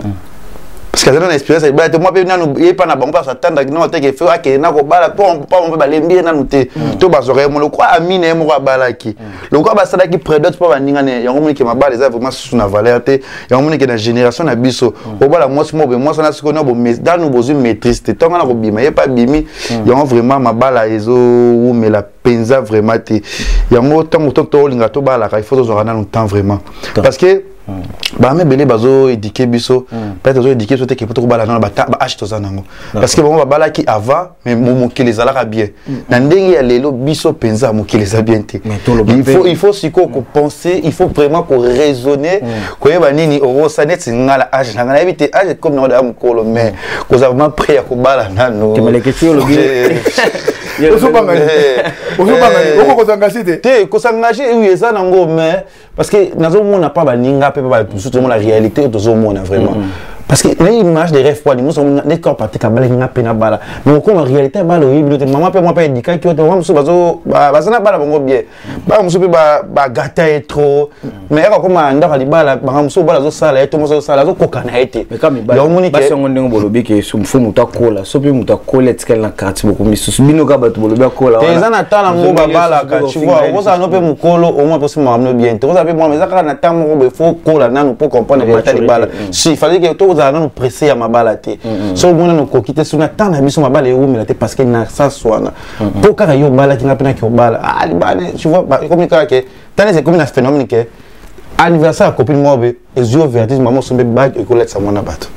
Speaker 4: parce que dans l'expérience il bah moi nanu y pas na bango pas attendre que non te que fait que na ko bala pas pas on peut balembi nanu te to bazore mo le quoi amine mo ko bala ki le quoi basala ki prédote pas baninga ne yango moni ke mabala eza vraiment sous na valeur te yango moni ke na génération na biso o bala moi mo be moi ça na ce qu'on a dans nous besoin maîtrise te tonga na ko bima y pas bimi yango vraiment mabala ezo ou mais la penza vraiment te yango tant to to linga to bala ka il faut zo na temps vraiment parce que bah mais belé bazo éduquer biso peut-être bazo éduquer sote que pour bala na ba acheter ça nango parce que bon ba bala ki avant mais mo ki les ala bien na ndenge ya lelo biso penza mo ki les a bien te il faut il faut siko ko penser il faut vraiment ko raisonner ko yeba nini o sa net ngala age na ngala éviter age comme na am kolo mais ko za vraiment prêt ko bala nano
Speaker 3: que meleketi lo bien
Speaker 1: osopangani osopangani oko kozangasi te
Speaker 4: te kozangasi oui eza nango mais parce que nazo mona pas baninga pe ba surtout la réalité de mona vraiment parce que l'image des rêves quoi nous sommes des corps partis ka bala nga pe na bala mais comme en réalité bala oui maman pe moi pas indiquer que on muso bazo bazana bala bongo bien ba muso pe ba ba gata trop mais comme anda ka libala ba muso bala zo sala eto muso sala zo kokana ete
Speaker 3: mais comme ba moni ba songo ndenge bolobi ke sumfu mutakola so pe mutakola tsikela na kati boko misusu bino ka ba bolobi akola
Speaker 4: te zana tala mo ba bala ka tu vois on ça no pe mukolo au moins possible mamno bien to ça pe moi mais ça kana tamo be faut kola nanu pour comprendre réalité libala si fallait que to za nous presser à ma balate so mona no kokite suna tana biso ma bala eumela te parce que na ça soana pour ka yo bala ki na pena ki bala ah libane tu vois comme ka ke tana c'est comme un phénomène que anniversaire copine moi be ezio vertige maman sombe bag e collecte ça mona bato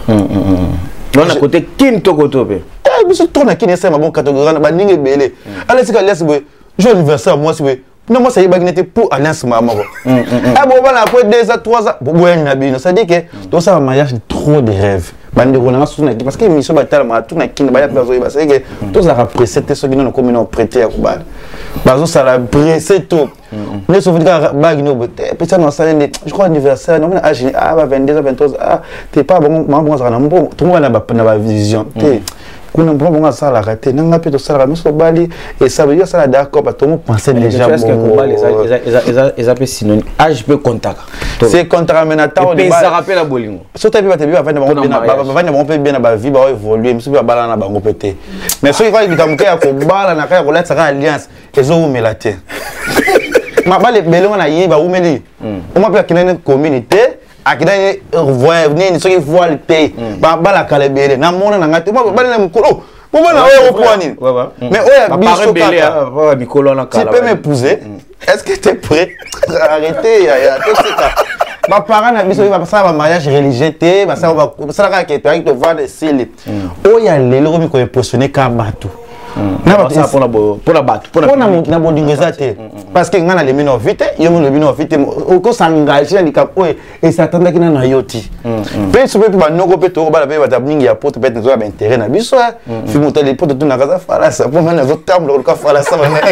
Speaker 3: on a côté kin to koto be
Speaker 4: eh biso to na kin esa ma bon catégorie na ba ninge belé allez c'est ka laisse be jour anniversaire moi c'est non moi ça y est pour alliance maman ah bon voilà après deux à trois ans bon na bino ça dit que tout ça mariage trop de rêves bande ko na sous parce que mission batala ma tout na kin ba ya plazo ba c'est que tout ça après c'était ce qui nous comme nous prêter à kubala bazo ça la pressé tout ne se veut bag no peut-être non ça je crois anniversaire non âge ah vingt-deux à vingt-trois ah t'es pas bon maman ça na bon tout le monde na ba vision t'es kuna mbongo ça la raté nanga pe to sala miso bali et ça veut dire ça d'accord ba to mo penser déjà
Speaker 3: est-ce que combat les les les appels synonyme âge peut contact
Speaker 4: c'est contact mais na tawo
Speaker 3: de ça rappelle la bolingo
Speaker 4: so ta bi ba te bi ba vendre bango bien ba vendre bango pe bien na ba vie ba évoluer miso ba bala na bango pété mais so il va bikamuke ya ko bala na ka ko let's alliance ezo umela te ma bale belonga na yiba umeli o ma pe kinene communauté akida voir ni so ki voile te ba bala kale bele na mona na ngati mo bala na mukolo mo bala oyo ko ni mais oya biso kaka
Speaker 3: mikolo na kala
Speaker 4: tu peux m'épouser est-ce que tu es prêt arrêtez ya ya tout ça ma parents na biso ba ça ba mariage religieux te ba ça ba ça ka ke to avec to vendre sili oya lelo mi ko impressionner ka bato
Speaker 3: na ba ça pour la pour la bato
Speaker 4: pour na na bondingeza te parce que ngana le mino vite yo mo le mino vite ko s'engager ni ka oye et s'attendre ki na yoti pe so pe ba noko pe to ba la pe ba tabningi ya pote pe nzo ba intérêt na biso fi mo tele pote to na kaza fala ça pour na zo table ko ka fala ça na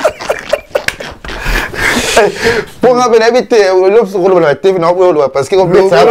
Speaker 4: pour nga ben habiter l'offre sur le T V na parce que on peut ça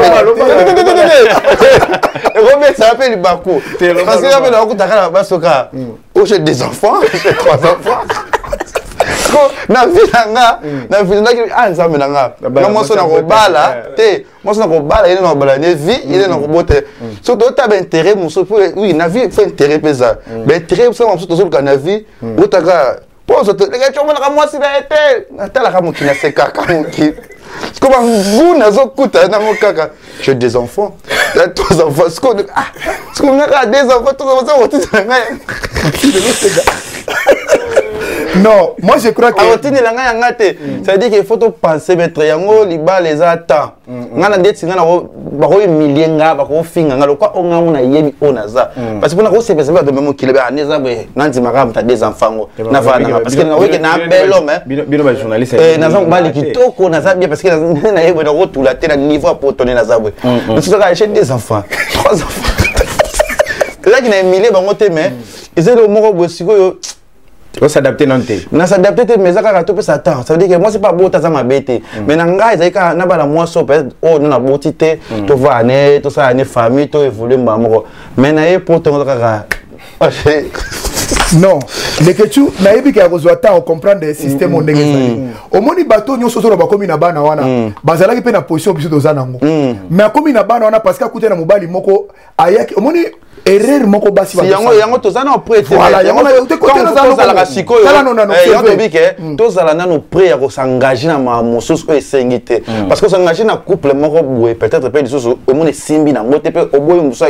Speaker 4: on peut ça appelle Bakou parce que on a kutaka basoka oh j'ai des enfants j'ai trois enfants na vie nga na vie nga ah nzambe nga na mo so na ko bala te mo so na ko bala ile na bala ne vie ile na ko bote so to ta ben intérêt mo so oui na vie fait intérêt pesa ben intérêt so mo so to so ka na vie utaka pose te les gars on a moi si va été natala kama kina seka kama ki comme vous nazo kuta na mo kaka j'ai des enfants là trois enfants ce qu'on ah ce qu'on a des enfants trois enfants on dit ça
Speaker 1: Non, moi je crois que.
Speaker 4: Arotine la nga ngate. Ça veut dire qu'il faut penser mettre yango liba les attends. Ngana dette ngana ba ko humilier nga ba ko finga ngalo kwa onga mona yebi onaza. Parce que pour na ko se pesa ba de même qu'il ba aneza be nanti maka mta des enfants na vana parce que na weke na bel homme.
Speaker 3: Bino ba journaliste.
Speaker 4: Eh na zang bali kitoko na zabia parce que na yebo na ko tula te na niveau pour tonner na zabwe. Mais tu dois acheter des enfants. Trois enfants. Là qui n'a humilié ba ngote mais ils ont le moko bosiko yo.
Speaker 3: On s'adapter non té.
Speaker 4: Na s'adapter mais ça ka to pe satan. Ça veut dire que moi c'est pas beau ta za mabete. Mais na ngai za ka na bala moi so peut oh na botité to va né to ça né famille to évoluer mbamoko. Mais na ye pour ton ka.
Speaker 1: Non, les que tu n'as pas qu'à rejoindre on comprend des systèmes on est au moins les bateaux nous sommes dans comme na bana wana bazala qui peut na position biso to zanango mais comme na bana wana parce que côté na mobali moko ayaki au moins erreur moko basi
Speaker 4: si yango yango to zana prêt
Speaker 1: voilà yango na te côté na
Speaker 4: zana la siko yo yango bike to zala na no prêt ya ko s'engager na ma mosusu ko esengite parce que s'engager na couple moko boue peut-être peut biso au moins simbi na ngote pe au boye musa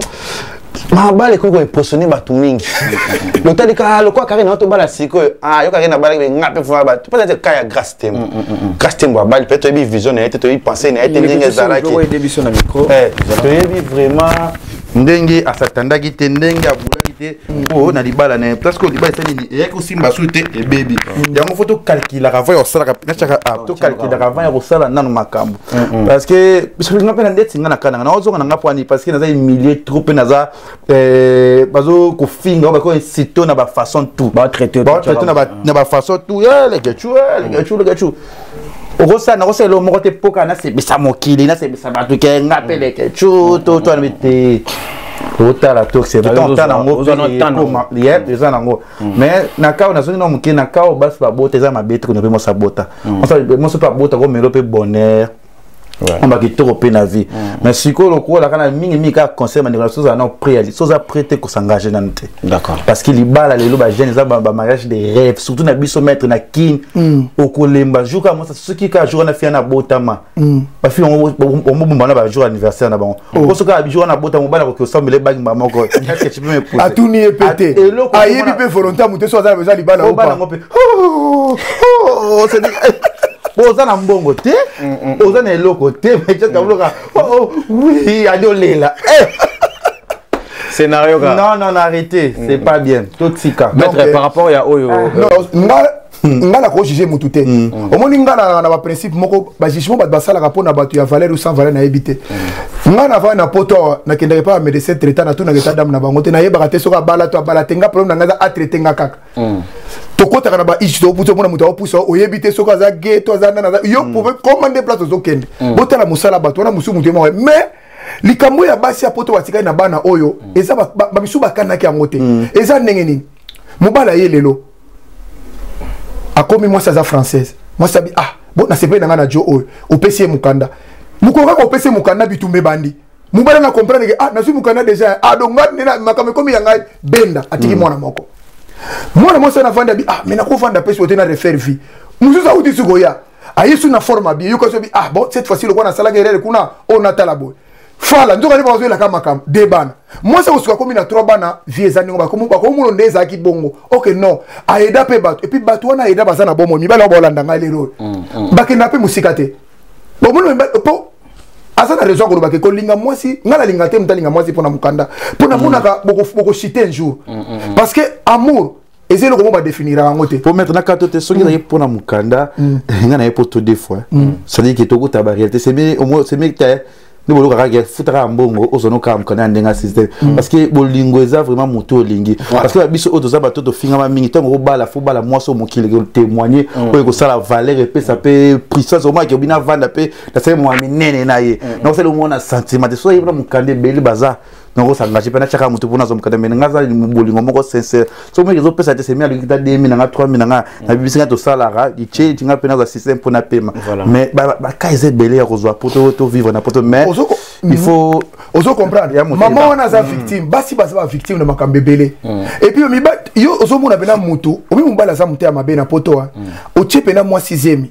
Speaker 4: ma bale ko ko posone batu mingi le tali ka le quoi carré na to bala siko ah yo carré na bale ngape fa ba tu peut-être ka ya grâce tem grâce tem ba bale peut-être bi vision na été to y penser na été ndenge zala ki eh to y vraiment ndenge asatandaki te ndenge abulaki te po na libala na parce que libala c'est nini et ko simba souté et baby yango faut to calculer avant yo sala na chaka ah to calculer avant yo sala nanu makambo parce que biso na pena ndeti ngana kana na ozo ngana ngapwani parce que na za milliers trop na za eh bazo ko finga ba ko inciter na ba façon tout
Speaker 3: ba traiter
Speaker 4: ba traiter na ba na ba façon tout ya les gachu les gachu les gachu okosa na kosa lo moko te poka na se bisa mokili na se bisa batu ke ngapele ke chu to to mete ota la toxe to to na ngo ko ye eza na ngo mais na kao na zoni no mokili na kao basi ba bota eza mabete ko ne pe mo sabota on sa mo se pa bota ko melo pe bonheur on va quitter au pays na vie mais si ko lo ko la kana mingi mingi ka conseil ma négociation ça na prêt ça ça prêter ko s'engager dans te
Speaker 3: d'accord
Speaker 4: parce que li bala le lo ba jeune ça ba mariage des rêves surtout na biso mettre na kin au kolemba juka moi ce qui ka jour na fia na botama ba fi on on mo na ba jour anniversaire na bon ko so ka bi jour na botama ba na ko so mele bag mama ko est-ce que tu peux me poser
Speaker 1: a tout ni pété ayi bi pe volontaire muté so za ba li bala
Speaker 4: ou pas oh oh c'est oza na mbongo te oza na eloko te mais tu as oh oui allez olela
Speaker 3: scénario
Speaker 4: non non arrêtez c'est pas bien tout tika
Speaker 3: maître par rapport ya oyo
Speaker 1: non nga na ko juger mutu te au moins nga na na ba principe moko ba jugement ba basala ka pona batu ya valeur ou sans valeur na ebité nga na va na poto na kendeke pa médecin traitant na tout na état d'âme na bango te na yeba te soka bala to bala tenga problème na nga a traiter nga kaka tokota kana ba ichi to puto mona mutu opuso oyebite soka za ghetto za nana yo pouvez commander place zo kende botala musala bato na musu mutu mo mais likambo ya basi ya poto watika na bana oyo eza ba bisu bakana ki yangote eza ndenge nini mobala yelelo akomi moi ça française moi ça ah bon na sepe na na jo oyo opesi mukanda mukoka ko opesi mukanda bitumbe bandi mubala na comprendre que ah na suis mukanda déjà ah donc na makame komi yanga benda atiki mwana moko mwana mo sana vanda bi ah mais na ko vanda pesi otena refaire vie musuza uti sugoya ayesu na forme bien yo ko so bi ah bon cette fois-ci le kwa na sala guerre kuna on atala boy fala ndoka liba zo la kama kama de bana moi ça osuka komi na trois bana vie za ningo ba komu ba komu ndeza ki bongo OK non aida pe bato et puis bato wana aida bazana bomo mi bala bolanda ngai lero bakenda pe musikate bon mono po azana raison ko ba ke ko linga mwasi ngala linga te mtalinga mwasi pona mukanda pona pona ka boko boko citer un jour parce que amour et c'est le comment va définir en côté
Speaker 4: pour mettre na kato te songi na pona mukanda ngana ye poto deux fois ça dit que toko ta réalité c'est mais au moins c'est mais nous voulons regarder foutra mbongo ozono kam kana ndenga système parce que bolingo eza vraiment moto lingi parce que biso auto za bato to finga ma mingi tongo bala fo bala moi so mokile témoigner ko ko sala valeur et ça peut puissance au moins que bina vanda pe na c'est moi minene na ye donc c'est le monde sentiment de so yebra mukande beli baza non ça engagé pena chaka mutu pona zo mukande mais ngaza bolingo moko sincère so moi zo pesa te c'est mieux likita deux mille nga trois mille nga na bisinga to sala ra di che tinga pena za système pona pema mais ba ba kaiser belé ko zo poto to vivre na poto mais il faut
Speaker 1: ozo comprendre maman on a sa victime basi basi ba victime de makambe belé et puis mi ba yo ozo mona pena mutu omi mbala za mutu ya mabe na poto o chepe na moi sixième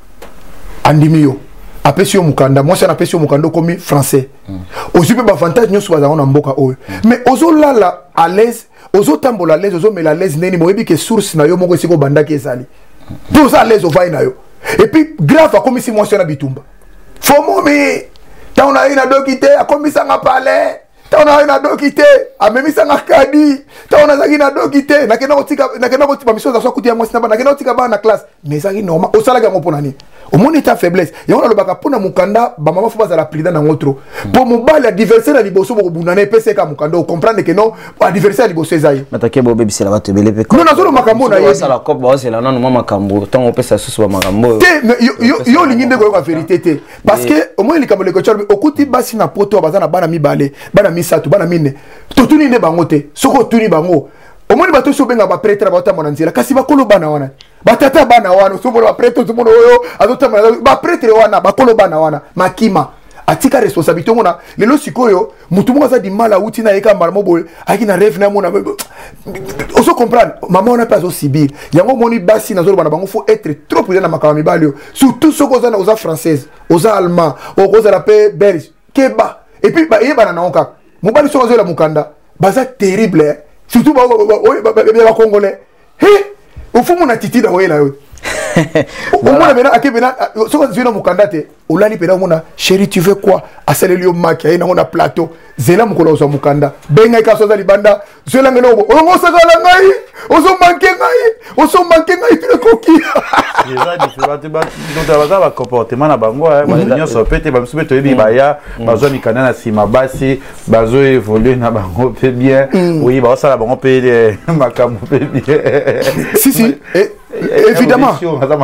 Speaker 1: andimio apesi yo mukanda moi ça apesi yo mukanda comme français ozu pe ba avantage nyo so za na mboka oyo mais ozo lala à l'aise ozo tambola l'aise ozo mela l'aise neni moyebi ke source na yo moko siko bandaki ezali tout ça l'aise ovai na yo et puis grave comme si moi sur na bitumba fomo mi ta on a une dokité a comme ça nga parler ta on a une dokité a même ça nga kadi ta on a ça na dokité na kena otika na kena otika mission za so kutia moi na kena otika ba na classe mais ça qui normal o sala ga ngo pona ni au monde ta faiblesse ya on a le baka pona mukanda ba mama fo ba za la président na ngotro pour mobali adversaire liboso bo bunana e pese ka mukanda o comprendre que non adversaire liboso ezai
Speaker 3: matake bo bebi sela bato belebe
Speaker 1: ko non na zolo makambo na
Speaker 3: yo sala cop ba sela non mama makambo tant on pesa susu ba makambo
Speaker 1: yo yo yo linginde ko vérité te parce que au moins likambo le coach okuti basi na poto bazana bana mibale bana misatu bana mine totuni ne bango te soko tuni bango au moins bato so benga ba prêtre ba tamona nzira kasi bakolo bana wana batata bana wana so mona ba prêtre so mona oyo azotama ba prêtre wana bakolo bana wana makima atika responsabilité mona lelo sikoyo mutu mo za di mala uti na eka mara mobo akina rêve na mona oso comprendre maman on a pas aussi subir yango moni basi na zolo bana bango faut être trop prudent na makama mibali surtout soko za na oza française oza allemand oza la paix belge keba et puis ba yeba na onka mobali soko zo la mukanda baza terrible surtout ba ba congolais he au fond mon attitude oye la yo au moins bena akebena soko zino mukanda te olali pena mona chérie tu veux quoi asaleli yo maki aina on a plateau zela mukolo ozo mukanda benga ka soza libanda zela ngelo ongo sakala ngai ozo manke ngai ozo manke ngai tu le coquille
Speaker 4: déjà différent te ba donc ba ba comportement na bango ba nyo so pete ba msupe to yebi ba ya bazo mikana na sima basi bazo évoluer na bango pe bien oui ba sala bango pe makambo pe bien
Speaker 1: si si évidemment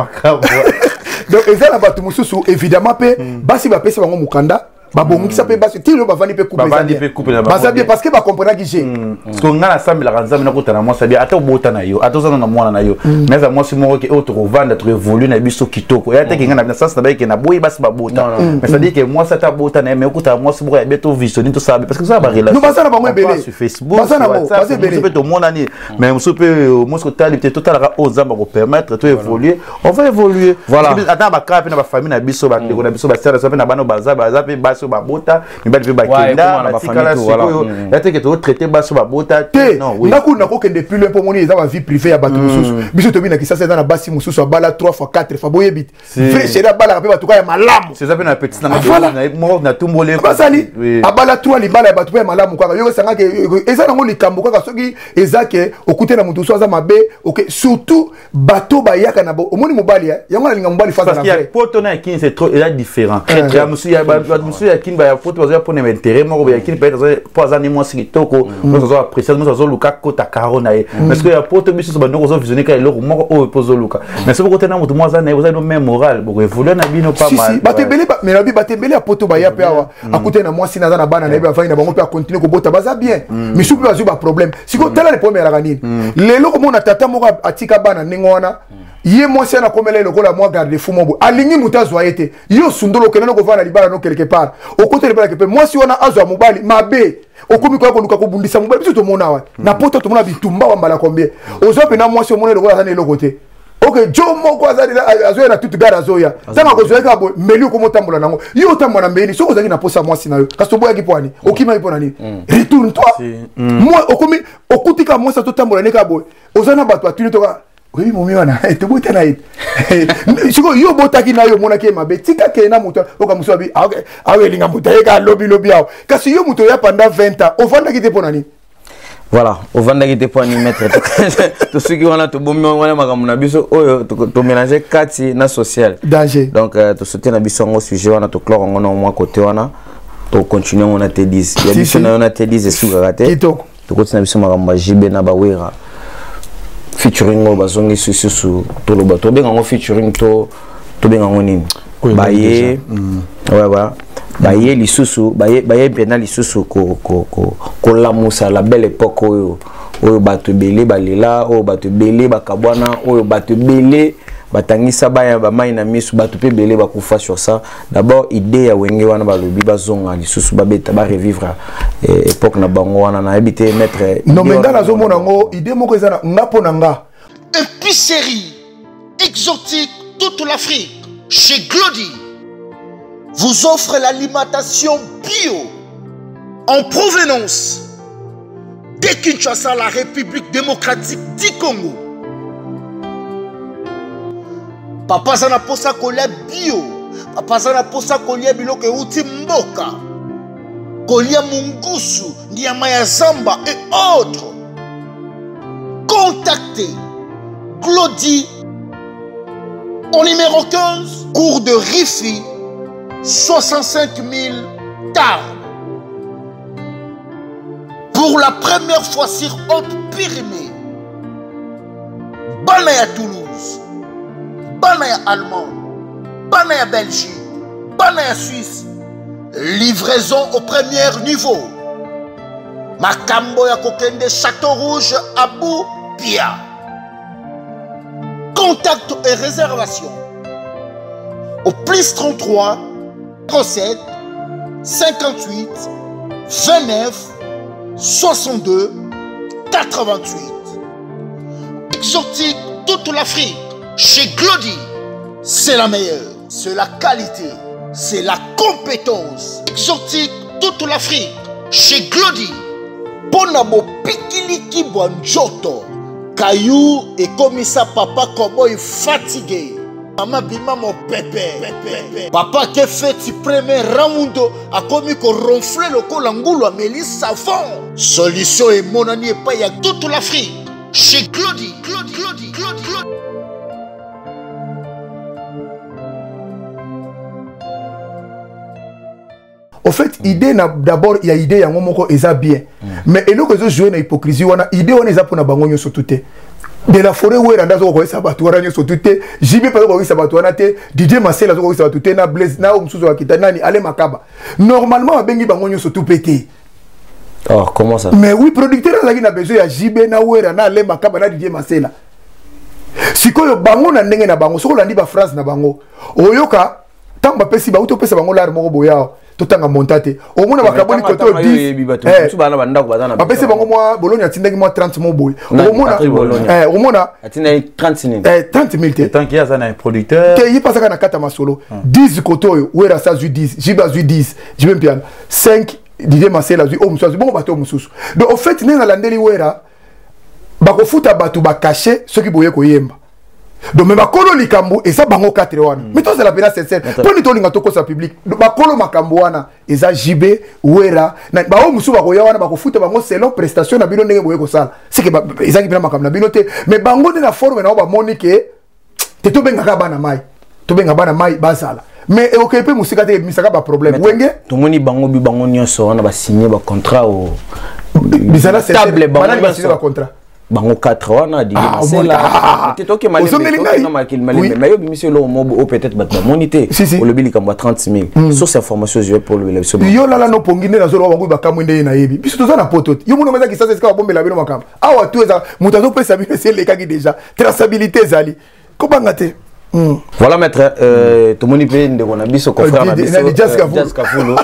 Speaker 1: donc ezala bato mususu évidemment pe basi ba pesa bango mukanda babongisa pe basi tilo bavandi pe couper
Speaker 4: bavandi pe couper na
Speaker 1: basa bien parce que ba comprendre que j'ai
Speaker 4: parce que ngana sambi la kanza mina kutana moi sabia ata obota na yo ata zana na mwana na yo mais za moi si mo ke autre vendre to évoluer na biso kitoko ya te ngana na sasa na ba ke na boy basi babota mais ça dit que moi ça ta bota na mais okuta moi si mo ya beto visionner to sabe parce que ça ba relation
Speaker 1: nous basa na bango ebele
Speaker 4: sur Facebook basa na mo basa ebele peut to mona ni mais muso pe moi ce que tu as peut total ra ozamba ko permettre to évoluer on va évoluer
Speaker 3: voilà
Speaker 4: ata ba ka pe na ba famille na biso ba ko na biso ba sera ça pe na bano baza baza pe baso babota mibali pe bakenda batikala sikoyo yate ke to traiter baso babota
Speaker 1: non oui ndako na ko kende plus loin pour moni eza ba vie privée ya bato mususu biso to bina kisasa eza na basi mususu abala trois fois quatre fois boyebit vrai chéri abala pe bato ka ya malamu
Speaker 4: c'est ça pe na petit na mo na tumbole
Speaker 1: basali abala trois libala ya bato pe ya malamu kaka yo sanga ke eza na ngo likambo kaka soki eza ke okute na mutu so aza mabe OK surtout bato ba yaka na bo omoni mobali ya yango na linga mobali fasa na vrai
Speaker 4: parce qu'il y a poto na kin c'est trop là différent ya musu ya musu ya kin ba ya poto bazo pour intérêt moko ya kin peut-être pour azani moi sikitoko nous zo apprécier nous zo luka kota karona parce que ya poto biso ba noko zo visionner ka eloko moko o pozo luka mais c'est beaucoup na mutu moi azana vous avez même moral beaucoup évoluer na bino pas mal
Speaker 1: si batebele ba mais nabi batebele ya poto ba ya pe awa akute na moi sina na bana na ba fa na bango pe continuer ko bota baza bien mais soupe bazo ba problème siko tala le premier la nini lelo ko mona tata moko atika bana ningona ye moi c'est na komela le kola moi garde fou mobo alingi mutazwa ete yo sundolo keneno ko vana libala no quelque part au côté libala ke pe moi si ona azwa mobali mabe okomi ko luka ko bundisa mobali biso to mona wa na poto to mona bitumba wa mbala combien ozo pe na moi si mona le kola sana le côté OK jo moko azali azoya na toute gare azoya tanga ko zoeka bo meli ko motambola nango yo tambola mbeni soko zaki na posa moi si na yo kaso boya ki poani okima ipo nani retourne toi moi okomi okutika moi sa to tambola ne ka bo ozana bato atuni to ka oui mon miona te bota na it siko yo bota ki na yo mona ke mabe tika ke na muto oka muso bi ah awe linga muto e ka lobby lobby aw kasi yo muto ya pendant vingt ans o vanda ki te ponani
Speaker 3: voilà au vanda ki te poni mettre to suki wana to bomi wana makamu na biso oyo to mélanger kati na social
Speaker 1: danger
Speaker 3: donc to soutenir na biso ngo sujet wana to clore ngo na moi côté wana to continuer on a te dix ya biso na on a te dix esuka kate to continuer biso makamu jibe na bawera featuring au bazongi susu to lo bato benga ngo featuring to to benga ngo nini baye ouais ouais baye lisusu baye baye pena lisusu ko ko ko ko la musa la belle époque oyo oyo bato belé balela oyo bato belé bakabwana oyo bato belé batangisa baya ba mai na misu bato pe belé bakufa sur ça d'abord idée ya wenge wana balobi bazonga lisusu babeta ba revivre époque na bango wana na habiter mettre
Speaker 1: no menga na zo mona ngo idée moko ezana ngapo na nga
Speaker 14: épicerie exotique toute l'Afrique chez Glody vous offre l'alimentation bio en provenance de Kinshasa, la République démocratique du Congo. Papa Zana posa kolia bio. Papa Zana posa kolia biloko euti mboka. Kolia mungusu, nyama ya zamba et autres. Contactez Claudie au numéro quinze, cours de Rifi, soixante-cinq mille Tarbes. Pour la première fois sur Haute-Pyrénées, Banaya Toulouse, Banaya Allemand, Banaya Belgique, Banaya Suisse, livraison au premier niveau. Makambo ya Kokende Château Rouge, Abou Pia. Contact et réservation au plus trente-trois, trente-sept, cinquante-huit, vingt-neuf, soixante-deux, quatre-vingt-huit. Exotique toute l'Afrique. Chez Glody, c'est la meilleure. C'est la qualité. C'est la compétence. Exotique toute l'Afrique. Chez Glody. Ponabo Pikiliki Bonjoto. Caillou et commissaire papa Cowboy fatigué. Maman bima mon pépé. Papa qui fait du premier round a commis qu'on ronfle le col angoulou à Mélis savon. Solution et mon ami et pas y a toute l'Afrique. Chez Glody, Glody, Glody, Glody, Glody.
Speaker 1: Au fait, idée d'abord, il y a idée, il y a un moment où ça bien. Mais il y a que jouer dans l'hypocrisie, idée on est là pour nous bangonner sur tout. De la forêt où il y a des sabatouana sur tout. J B pas de sabatouana te, D J Marcel a des sabatouana na Blaise na umsuzo wa kitana ni ale makaba. Normalement on bengi bangonner sur tout pété.
Speaker 3: Alors comment ça?
Speaker 1: Mais oui, producteur là qui a besoin ya J B na wera na ale makaba na D J Marcel. Sikoyo bango na ndenge na bango, soko landi ba phrase na bango. Oyoka tamba pesi ba uto pesa bango la moko boya. Totanga montate au mona bakaboni koto dix eh bana banda ko bazana ba pese bango moi Bologna tindaki moi trente mo boy au mona eh au mona
Speaker 3: atina trente mille
Speaker 1: eh trente mille
Speaker 4: tant qu'il y a ça un producteur
Speaker 1: que il passe kana kata masolo dix koto yo wera sa zu dix jiba zu dix jibe mpiana cinq Didier Marcel zu o mususu bon bato mususu donc au fait nena landeli wera bako futa batu ba cacher ceux qui boye ko yemba. Donc mais bakolo likambo et ça bango quatre wana. Mais toi c'est la pena sincère. Pour ni to linga toko sa public. Bakolo makambo wana eza J B wera na ba o musu bako ya wana bako futa bango selon prestation na bino ndenge boye ko sala. C'est que eza ki pena makambo na bino te mais bango de la forme na ba monique te to benga ka bana mai. To benga bana mai basala. Mais OK pe musika te misaka ba problème. Wenge
Speaker 3: to moni bango bi bango nyonso wana ba signer ba contrat au
Speaker 1: bizana c'est stable bango ba signer ba contrat.
Speaker 3: Bango quatre wana di c'est là c'était OK mal mais makil mal mais yo monsieur lo mobo peut-être ba monité au le bili kamba trente mille source information je vais pour le lever
Speaker 1: yo la la no pongine na zolo bango ba kamwende na yebi biso toza na poto yo muno meza ki sasa ska bombe la bino makamba awa tu eza mutazo pesa bino c'est le kaki déjà traçabilité zali ko bangate. Mm. Voilà maître euh tout monde peut ndeko na biso confrère na biso Jessica Fulo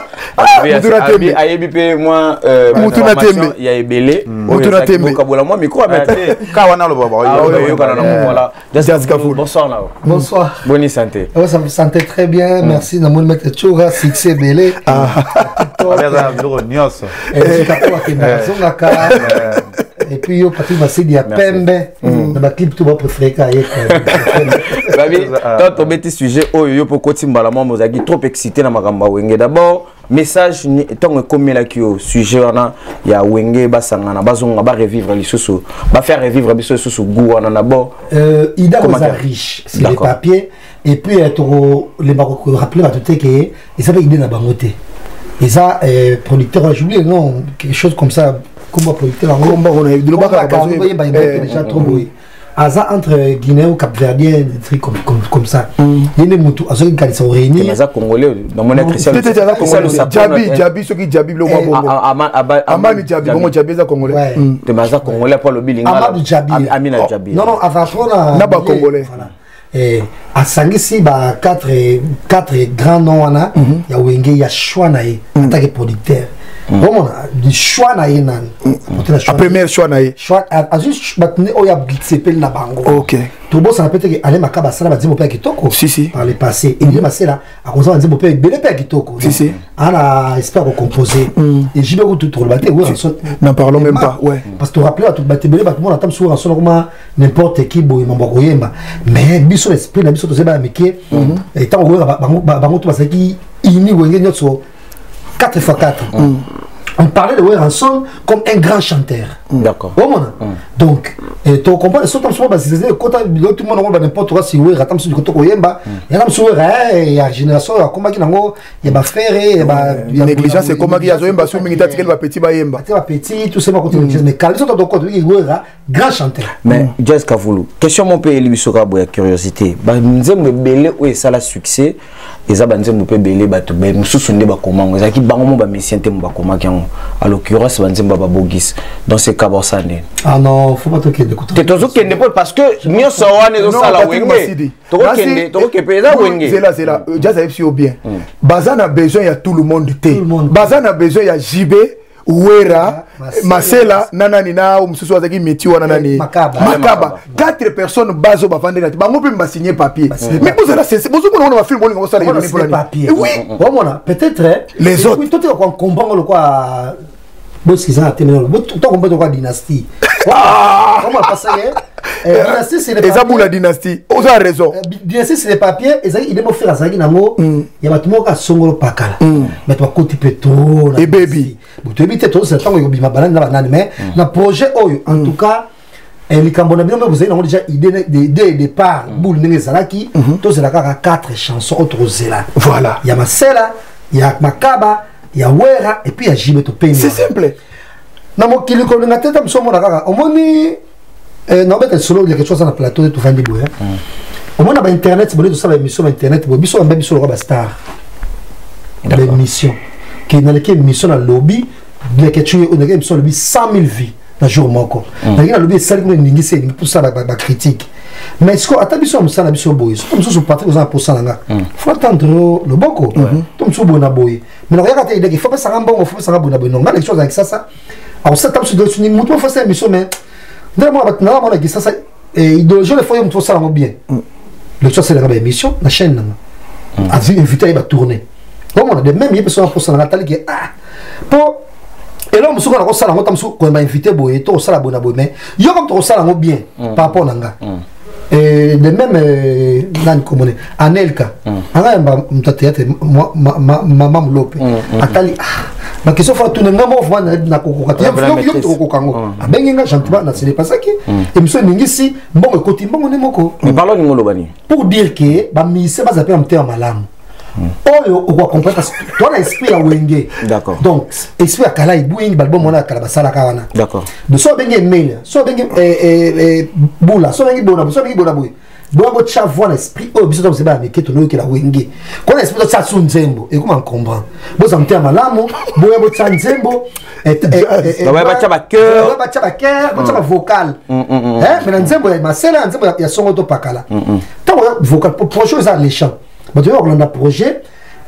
Speaker 1: abi ayebi pe moi euh mutuna tembe ya ebele mutuna tembe kabola moi micro maître ka wana lo baba yo kana na voilà Jessica Fulo bonsoir là
Speaker 2: bonsoir
Speaker 1: bonne santé
Speaker 2: ouais ça me sentait très bien merci na mon maître Choura succès belé ah
Speaker 4: ala bureau nyos
Speaker 2: et kapoa kinazonga ka et puis yo pati masidi ya pembe na ba clip tout ba préféré ka ye
Speaker 3: babi quand on met sujet oyo yo poko timbala mo mozaki trop excité na makamba wenge d'abord message ni tant comme la kio sujet wana ya wenge basangana bazonga ba revivre lisusu ba faire revivre biso lisusu goût wana d'abord
Speaker 2: euh ida est riche c'est les papiers et puis to les maroko rappeler à tout que et ça va idée na bangoté et ça producteur j'oublie non quelque chose comme ça comme producteur en gros on a de l'obaka déjà trop oui Aza entre Guinée ou Cap-Verdien, des trucs comme, comme, comme ça. Il y a des moutons, à ceux qui sont réunis.
Speaker 3: Les Congolais, dans mon écriture,
Speaker 1: c'est Djabi, Djabi, ceux qui Djabi, le roi. Amani Djabi, bon Djabi, c'est Congolais.
Speaker 3: Les Maza Congolais pour le bilingue.
Speaker 2: Amadou Djabi.
Speaker 3: Amina Djabi.
Speaker 2: Non, non, avant ça,
Speaker 1: on a pas Congolais.
Speaker 2: Et à Sangisi, quatre grands noms, il y a Wenge, il y a Chouanaï, en tant que producteur. Bon, du choix na yenan.
Speaker 1: La première choix na ye.
Speaker 2: Choix a juste batné oya blitzeppel na bango.
Speaker 1: OK.
Speaker 2: Tout bon ça répète que aller makaba ça va dire mon père kitoko.
Speaker 1: Si si.
Speaker 2: Par le passé. Et bien c'est là à cause on dire mon père belé père kitoko.
Speaker 1: Si si.
Speaker 2: Ana espère composer. Et j'ai beaucoup tout le battre ouais.
Speaker 1: N'en parlons même pas. Ouais.
Speaker 2: Parce que tu rappelles tout battre belé battre mon entame sur son comment n'importe qui boy mambo koyemba. Mais biso esprit na biso to zeba meke. Et tant on va bango bango tout parce qui ini wenge nyotso quatre fois quatre. On parlait de Weranson comme un grand chanteur.
Speaker 3: D'accord.
Speaker 2: Donc, tu comprends, tout le monde va n'importe quoi si Weranson du côté Koyemba, il y a une génération, il y a frère, il y a
Speaker 1: négligence, c'est comme il y a un petit Bayemba.
Speaker 2: Petit, tout ça, mais quand ils sont dans le côté, il y a grand chanteur.
Speaker 3: Mais, Jazz Kavoulou, question mon pays, lui, sur la curiosité. Nous avons belé où est ça le succès. Les abanzé mon pays belé, nous sommes des comment, ils ont qui bango ba messien te ba comment à l'occurrence banzé ba bogis dans ces cas ça né.
Speaker 2: Ah non, faut pas te quitter d'écouter.
Speaker 3: Tu toujours kende parce que mieux ça wa ne ça la wenge. Tu kende, tu ke pesa wenge.
Speaker 1: C'est là, c'est là. Jazz a eu bien. Bazan a besoin il y a tout le monde té. Bazan a besoin il y a J B Wera, Marcela, Nanani na umsusu wazaki métier wana nani Makaba. Quatre personnes bazo ba vendre na bango pe m'a signé papier. Mais vous allez c'est vous on va film on va ça les
Speaker 2: papier.
Speaker 1: Oui.
Speaker 2: Bon on a peut-être
Speaker 1: les autres.
Speaker 2: Oui, toi tu comprends le quoi boss qui ça terminé. Tu comprends quoi dynastie. Comment passer dynastie c'est les papiers.
Speaker 1: La dynastie. Vous avez raison.
Speaker 2: Dynastie c'est les papiers et ça il est faire ça nango. Il y a battement ka songolo pakala. Mais toi côté pétrole.
Speaker 1: Et baby.
Speaker 2: Tu habites tout ce temps où il y a banane mais le projet en tout cas les Cambodgiens vous avez déjà idée de départ boule n'engagez ça qui tous c'est la quatre chansons autres là.
Speaker 1: Voilà.
Speaker 2: Il y a Marcela, il y a Makaba, il y a Wera et puis il y a Jimé Topé.
Speaker 1: C'est simple.
Speaker 2: Na mo kili ko na teta msomo na kaka omoni eh na beta solo il y a quelque chose dans le plateau de tout vandi boya. Omona ba internet bolé tout ça ba émission internet bo biso ba biso ba star. Ba émission qui dans lequel mission à lobby de que tu on a émission lobby cent mille vies dans jour moko. Na ngina lobby sali ko ningi c'est pour ça ba critique. Mais est-ce que atabiso musala na biso boy comme ça Patrick za pour ça nga. Faut attendre le boko. Tom so bona boy. Mais na yaka te il faut pas ça ngamba faut ça ngaba boy non ngana quelque chose avec ça ça. Alors ça tape sur le sunnit muto faut ça émission mais dans moi na moi na ça ça idéologie le faut y muto ça bien. Le chose c'est la émission la chaîne là. A dit invité à tourner. Comme on a des mêmes personnes pour ça Nathalie qui ah pour et là on se rend ça là on t'a qu'on m'a invité boy to ça la bonne boy mais yo comme to ça là bien par rapport nanga et de même nan comme Anelka anga mba mtatete mama mlope atali ma question faut tourner ngamo faut na kokoka yo yo to kokango abenga gentiment na c'est pas ça qui et monsieur ningisi mbongo koti mbongo ne moko
Speaker 3: mais parlons ni ngolo bani
Speaker 2: pour dire que ba mise ba zapper amter malamu oyo on va comprendre parce que toi l'esprit à wenge
Speaker 3: d'accord
Speaker 2: donc esprit à kala ibouing balbo mona kala basala kawana
Speaker 3: d'accord
Speaker 2: de so benge mail so benge eh eh bula so benge bona so benge bona boy bobo cha voir l'esprit oh biso c'est ba mais que tono que la wenge quand l'esprit de ça sun nzembo et comment comprendre bo ça mter malamu boya bo cha nzembo et
Speaker 3: et ba ba cha ba cœur
Speaker 2: ba cha ba cœur ba cha ba vocal hein mais nzembo ya masela nzembo ya songo to pakala tant vocal pour projet ça les chants. Bah tu vois on a un projet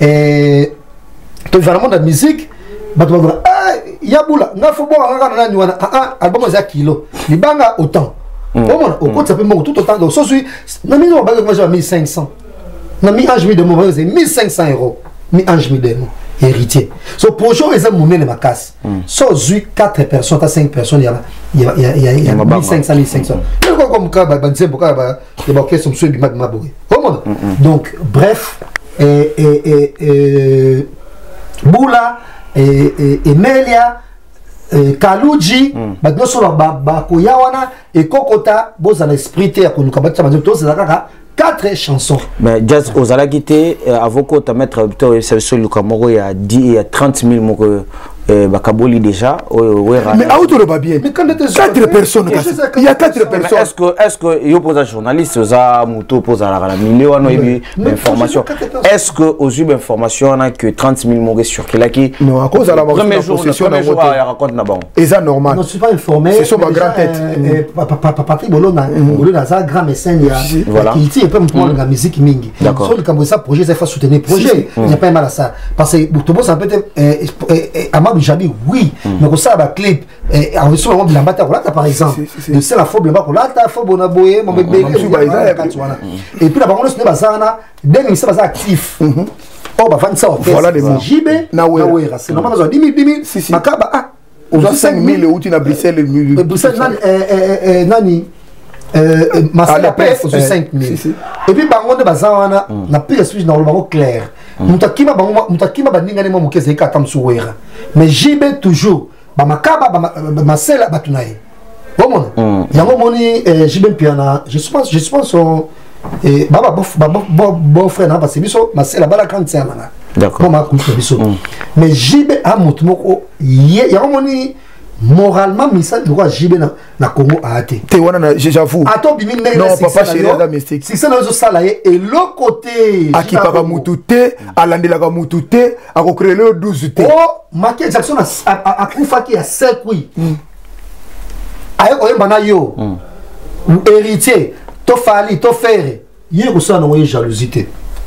Speaker 2: et tu vas vraiment de la musique bah tu vas dire ah yaboula na faut boire on a un ah album à kilo les banga autant au moins au compte ça peut monter tout autant donc ça suis na mis on va moi mille cinq cents na mis ange mi de moi c'est mille cinq cents euros mi ange mi de moi héritier so projet ils ont monné ma casse so zui quatre personnes à cinq personnes il y a il y a il y a il y a mille cinq cents mille cinq cents mais comme ka ba banze boka ba de ba question sur bima bima boy comment donc bref et et et Bula et Emelia Kaluji ba no so ba ba ko yawana et kokota boza na esprit ya ko nuka ba tsa ba to za kaka quatre chansons.
Speaker 3: Mais jazz aux alagité avocat ta mettre c'est sur le Camaro il y a dix il y a trente mille mon Bakaboli déjà
Speaker 1: mais à autour de bien mais quand quatre personnes il y a quatre personnes
Speaker 3: est-ce que est-ce que yo pose un journaliste za moto pose à la million no ibi information est-ce que aux yeux d'information on a que trente mille mon sur qui là qui
Speaker 1: non à cause de la
Speaker 3: premier jour premier jour il raconte na bon
Speaker 1: et ça normal
Speaker 2: non je suis pas informé
Speaker 1: c'est sur ma grande tête
Speaker 2: Patrick Bolona Bolona za grand mécène il y a
Speaker 3: voilà
Speaker 2: il dit un peu pour la musique mingi sur le Cambo ça projet ça faut soutenir projet il n'y a pas mal à ça parce que tout bon ça peut être bilamba Jabi oui mais comme ça ba clip en version vraiment bilamba ta kolata par exemple de c'est la faux bilamba kolata faux bonaboye mon bébé et puis la bango ne bazana dès ça baza actif oh ba vingt ça
Speaker 1: voilà des mots
Speaker 2: J B na wera c'est normalement besoin dix mille dix mille makaba ah
Speaker 1: on cinq mille ou tu na Bruxelles
Speaker 2: Bruxelles nani nani euh Marcel P sur cinq mille et puis bango de bazana na pire switch na bango clair mutakima bango mutakima bandinga ne mo mukeze ka tam suwera mais J B toujours ba makaba ba Marcel batunaye omona yango moni J B piana je pense je pense et baba bof baba bon frère na parce que biso Marcel bala cancer nana d'accord ma coupe biso mais J B a mutmoko yango moni moralement message de quoi J B na na Congo a été
Speaker 1: te wana j'avoue
Speaker 2: attends bimi ndenge
Speaker 1: non papa chéri da mystique
Speaker 2: si ça na zo sala ye et l'autre côté
Speaker 1: akipaka mutu te alandelaka mutu te akokréer le douze te
Speaker 2: oh Michael Jackson a akufa ki ya cinq oui ayo oyemba na yo héritier to fali to faire ye ko sana moye jalousie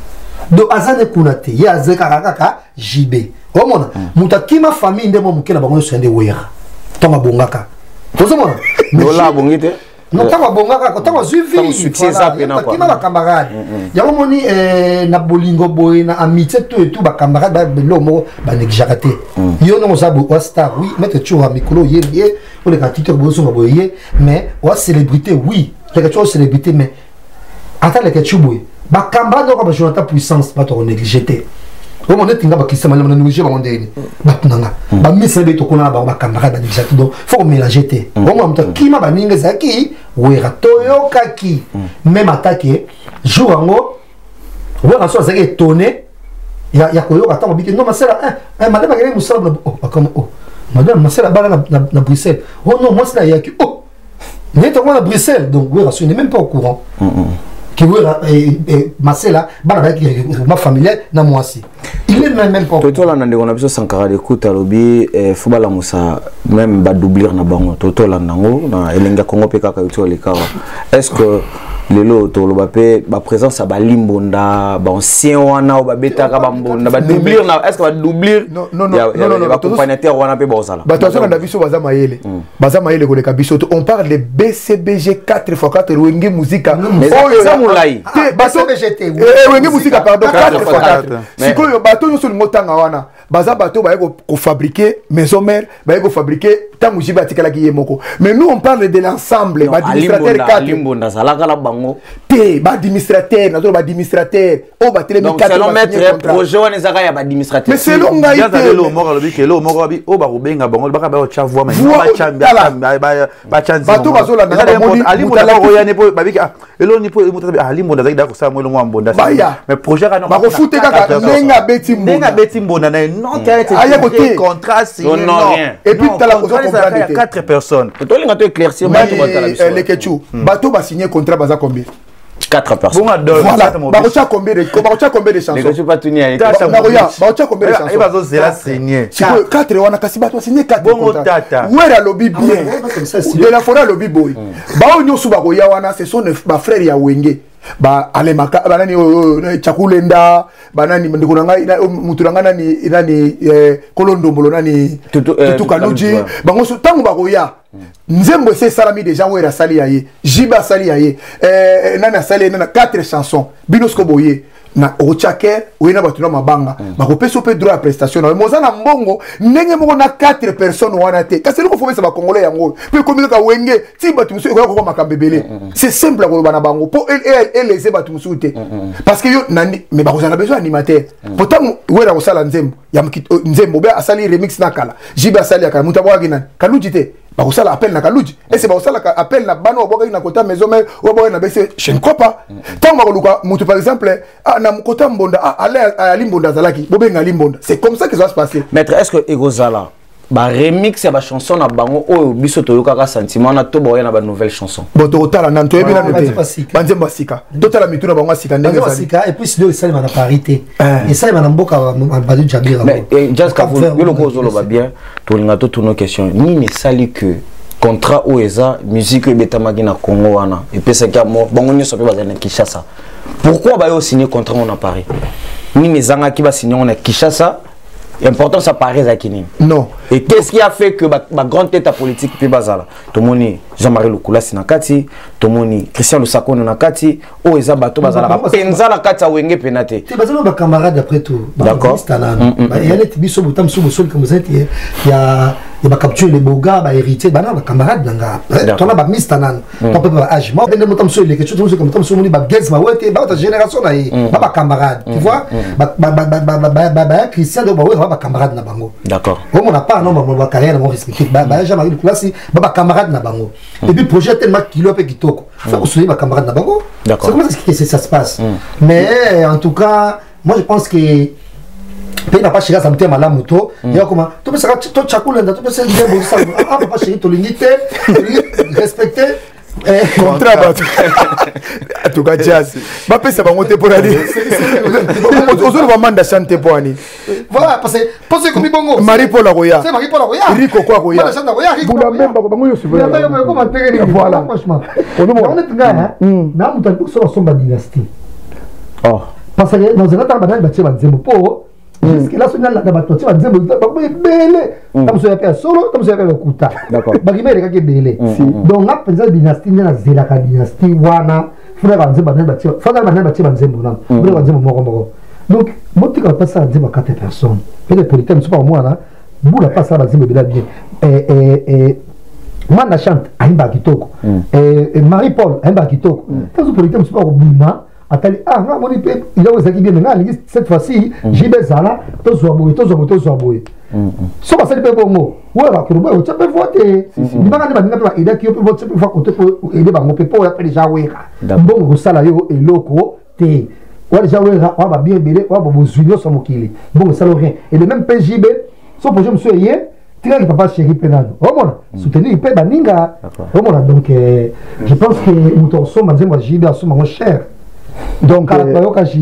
Speaker 2: do azane kunate ye azeka kaka J B omona mutakima famille ndemo mukela bango sende wera toma bongaka tozomona
Speaker 3: dola bongite
Speaker 2: non toma bongaka ko toma suivi
Speaker 3: succès ça pena quoi
Speaker 2: kima ba camarade yango moni eh na bolingo boy na amitié tout et tout ba camarade ba belomo ba négligera te yo non ça bo star oui mettre toujours à micro ye ye pour les candidatures bo so boye mais wa célébrité oui les choses célébrité mais attends les quelque boy ba camarade ko ba jouer ta puissance ba to négliger au moment où ba kisa malama na négligé ba ndeni ba tunanga ba misa be to kona ba ba camarade négliger donc faut mélanger te au moment où kima ba ninga zaki wera toyoka ki même attaqué jour ango wera so zaki étonné ya ya koyoka ta mobiki non masela eh madame ngene musala oh comme oh madame masela bala na na Bruxelles oh non moi c'est là yaki oh n'est pas à Bruxelles donc wera so n'est même pas au courant qui wera et masela bala avec ma famille na moi aussi il est même même pas
Speaker 3: toto la ndeko na biso Sankara de kuta lobi fubala musa même ba doublir na bango toto la nango na elenga Congo pe kaka yoto lekawa est-ce que lelo to lo bape ba présence ba limbonda ba ancien wana ou ba betaka ba mbonda ba doublir na est-ce que ba doublir
Speaker 1: non non non non
Speaker 3: ba accompagnateur wana pe ba osala
Speaker 1: ba to na biso baza mayele baza mayele ko leka biso on parle de B C B G quatre fois quatre wenge musica
Speaker 3: ça moulai
Speaker 1: ba C B G T wenge musica pardon quatre fois quatre sikoyo bato nyonso ngotanga wana baza bato ba ko fabriquer maison mère ba ko fabriquer tangu jiba tikala ki yemoko mais nous on parle de l'ensemble ba administrateur quatre
Speaker 3: limbonda salaka la bango
Speaker 1: te ba administrateur na ba administrateur o ba télé
Speaker 3: donc selon maître projet wana zaka ya ba administrateur
Speaker 1: mais selon ngai
Speaker 4: te lo moko lobi ke lo moko bi o ba rubenga bango ba ka ba cha voix mais ba chambia ba ba chanzi
Speaker 1: bato bazola na ba moni
Speaker 4: ali mo la roya ne po ba bi ah elo ni po mo tabi ali mo da zaki ko sa mo lo mbonda mais projet kana
Speaker 1: ba ko fute kaka nenga beti mbonda
Speaker 4: nenga beti mbonda na non
Speaker 1: te
Speaker 4: contrat signé
Speaker 3: non rien
Speaker 1: et puis tala ko comprendre
Speaker 4: quatre personnes
Speaker 3: to linga to éclaircir bato batala biso
Speaker 1: les kechu bato ba signer contrat baza combien
Speaker 3: quatre personnes
Speaker 1: voilà ba ko cha combien de ba ko cha combien de chansons
Speaker 3: je pas tenir avec
Speaker 1: ba ko cha combien de chansons
Speaker 4: et bazo zela signé
Speaker 1: quatre wana kasi bato signer quatre contrats wera lobby bien de la forêt lobby boy ba onyo suba ko ya wana ce sont ba frères ya wenge ba alemaka banani chakulenda banani ndiko nanga mutu nanga nani nani kolondombolo nani tutu kanuji bango so tangu bakoya nzembo c'est salami déjà wera sali yaye jiba sali yaye eh nana sali nana quatre chansons binosko boye na ochake oyena batuna mabanga bakopesa pe droit à prestation na mozana mbongo ndenge moko na quatre personnes wana te kasi loko fomesa ba congolais yango pe komika ka wenge ti batu musu ko ko makambebele c'est simple ko bana bango po et les batu musu te parce que yo nani mais bakozana besoin animateur pourtant wera osala nzembo ya nzembo be asali remix na kala jiba asali akala mutabwa gina kaluji te bakosala appel na kaluji et c'est bakosala appel na bano oboka na kota maison mais oboka na bese je ne crois pas tant bakoluka mutu par exemple na kota mbonda aller à limbonda zalaki bobenga limbonda c'est comme ça que ça va se passer
Speaker 3: maître est-ce que egozala ba remix ya ba chanson na bango oyo biso toyoka ka sentiment na to boya na ba nouvelle chanson
Speaker 1: bon to tala na to ebina noté banze basika to tala mitu na bango sika ndenge
Speaker 2: basika et puis sinon ça na parité et ça na mboka ba du jabira
Speaker 3: mais just ka vous yo loko zolo ba bien to linga to tourner question ni ne sali que contrat oeza musique ebetamaki na Congo wana et puis ça ka bango nyoso pe bazana Kinshasa pourquoi ba yo signer contrat on a Paris ni ne zanga ki ba signer on a Kinshasa Important ça paraît Zakini.
Speaker 1: Non.
Speaker 3: Et qu'est-ce qui a fait que ma grande tête politique puis bazala. Tomoni Jean-Marie Lukula Sinakati, Tomoni Christian Lusako Nakati, o eza bato bazala penza la kati wenge penate.
Speaker 2: C'est bazala ba camarade après tout.
Speaker 3: D'accord.
Speaker 2: Il y a les biso butam sous sol comme vous êtes il y a il va capturer les boga ba héritier ba na camarade nanga. Ton ba mistanan. Ton peut pas âge. Moi ben motam sur les quelque chose comme tam sur moni ba gaz ma wete ba ta génération na ba ba camarade. Tu vois? Ba ba ba ba ba Christian do ba ba camarade na bango.
Speaker 3: D'accord.
Speaker 2: On n'a pas non ma carrière mon respecté. Ba ba Jean-Marie Lukula si ba ba camarade na bango. Et puis projet tellement kilo pe kitoko. Faut soutenir ma camarade na bango.
Speaker 3: D'accord.
Speaker 2: C'est comment ça ça se passe. Mais en tout cas, moi je pense que pe na pas chéri ça me tient mal à moto. Il y a comment tu peux ça tu chakula nda tu peux ça dire bon ça ah papa chéri to limité respecter
Speaker 1: contrat bato en tout cas jazz ba pesa bango te pour aller ozolo ba manda chante pour ani
Speaker 2: voilà parce que parce que comme bongo
Speaker 1: Marie Paul Roya
Speaker 2: c'est Marie Paul Roya
Speaker 1: Rico quoi Roya
Speaker 2: pour
Speaker 1: la même bango yo suivre
Speaker 2: voilà franchement on est nga na mutu tout sur son dynastie
Speaker 3: oh
Speaker 2: parce que dans un autre banane ba tsheba nzembo po jusque là sonala na bato tsheba nzembo ba bele comme ça appelle solo comme ça appelle kuta
Speaker 3: d'accord
Speaker 2: ba kimele ka ke bele donc na penza dynastie na zela ka dynastie wana funa ba nzembo banane ba tsheba funa banane ba tsheba nzembo na ba nzembo moko moko donc motika pa ça nzembo quatre personnes et les politiques ne sont pas moi là boula pas ça ba nzembo bila bien et et et Manda chante aimba kitoko et Marie Paul aimba kitoko quand les politiques ne sont pas bima atali ah non moni pe il a osé bien maintenant cette fois-ci j'ai bezala to zoboye to zoboye to zoboye so ba sali pe bongo ouais ba ko boye tu peux voter ni ba ngani ba ngapa ba ida ki yo pe voter pe fa côté pour aider ba ngo pe po ya pe déjà wera bongo ko sala yo eloko te wa déjà wera wa ba bien belé wa ba bozulio so mokili bongo sala rien et le même P J B so projet monsieur hier tira ki papa chéri penado au moins soutenir pe ba ninga au moins donc je pense que nous torsons manzemo J B a so mango cher. Donc, euh,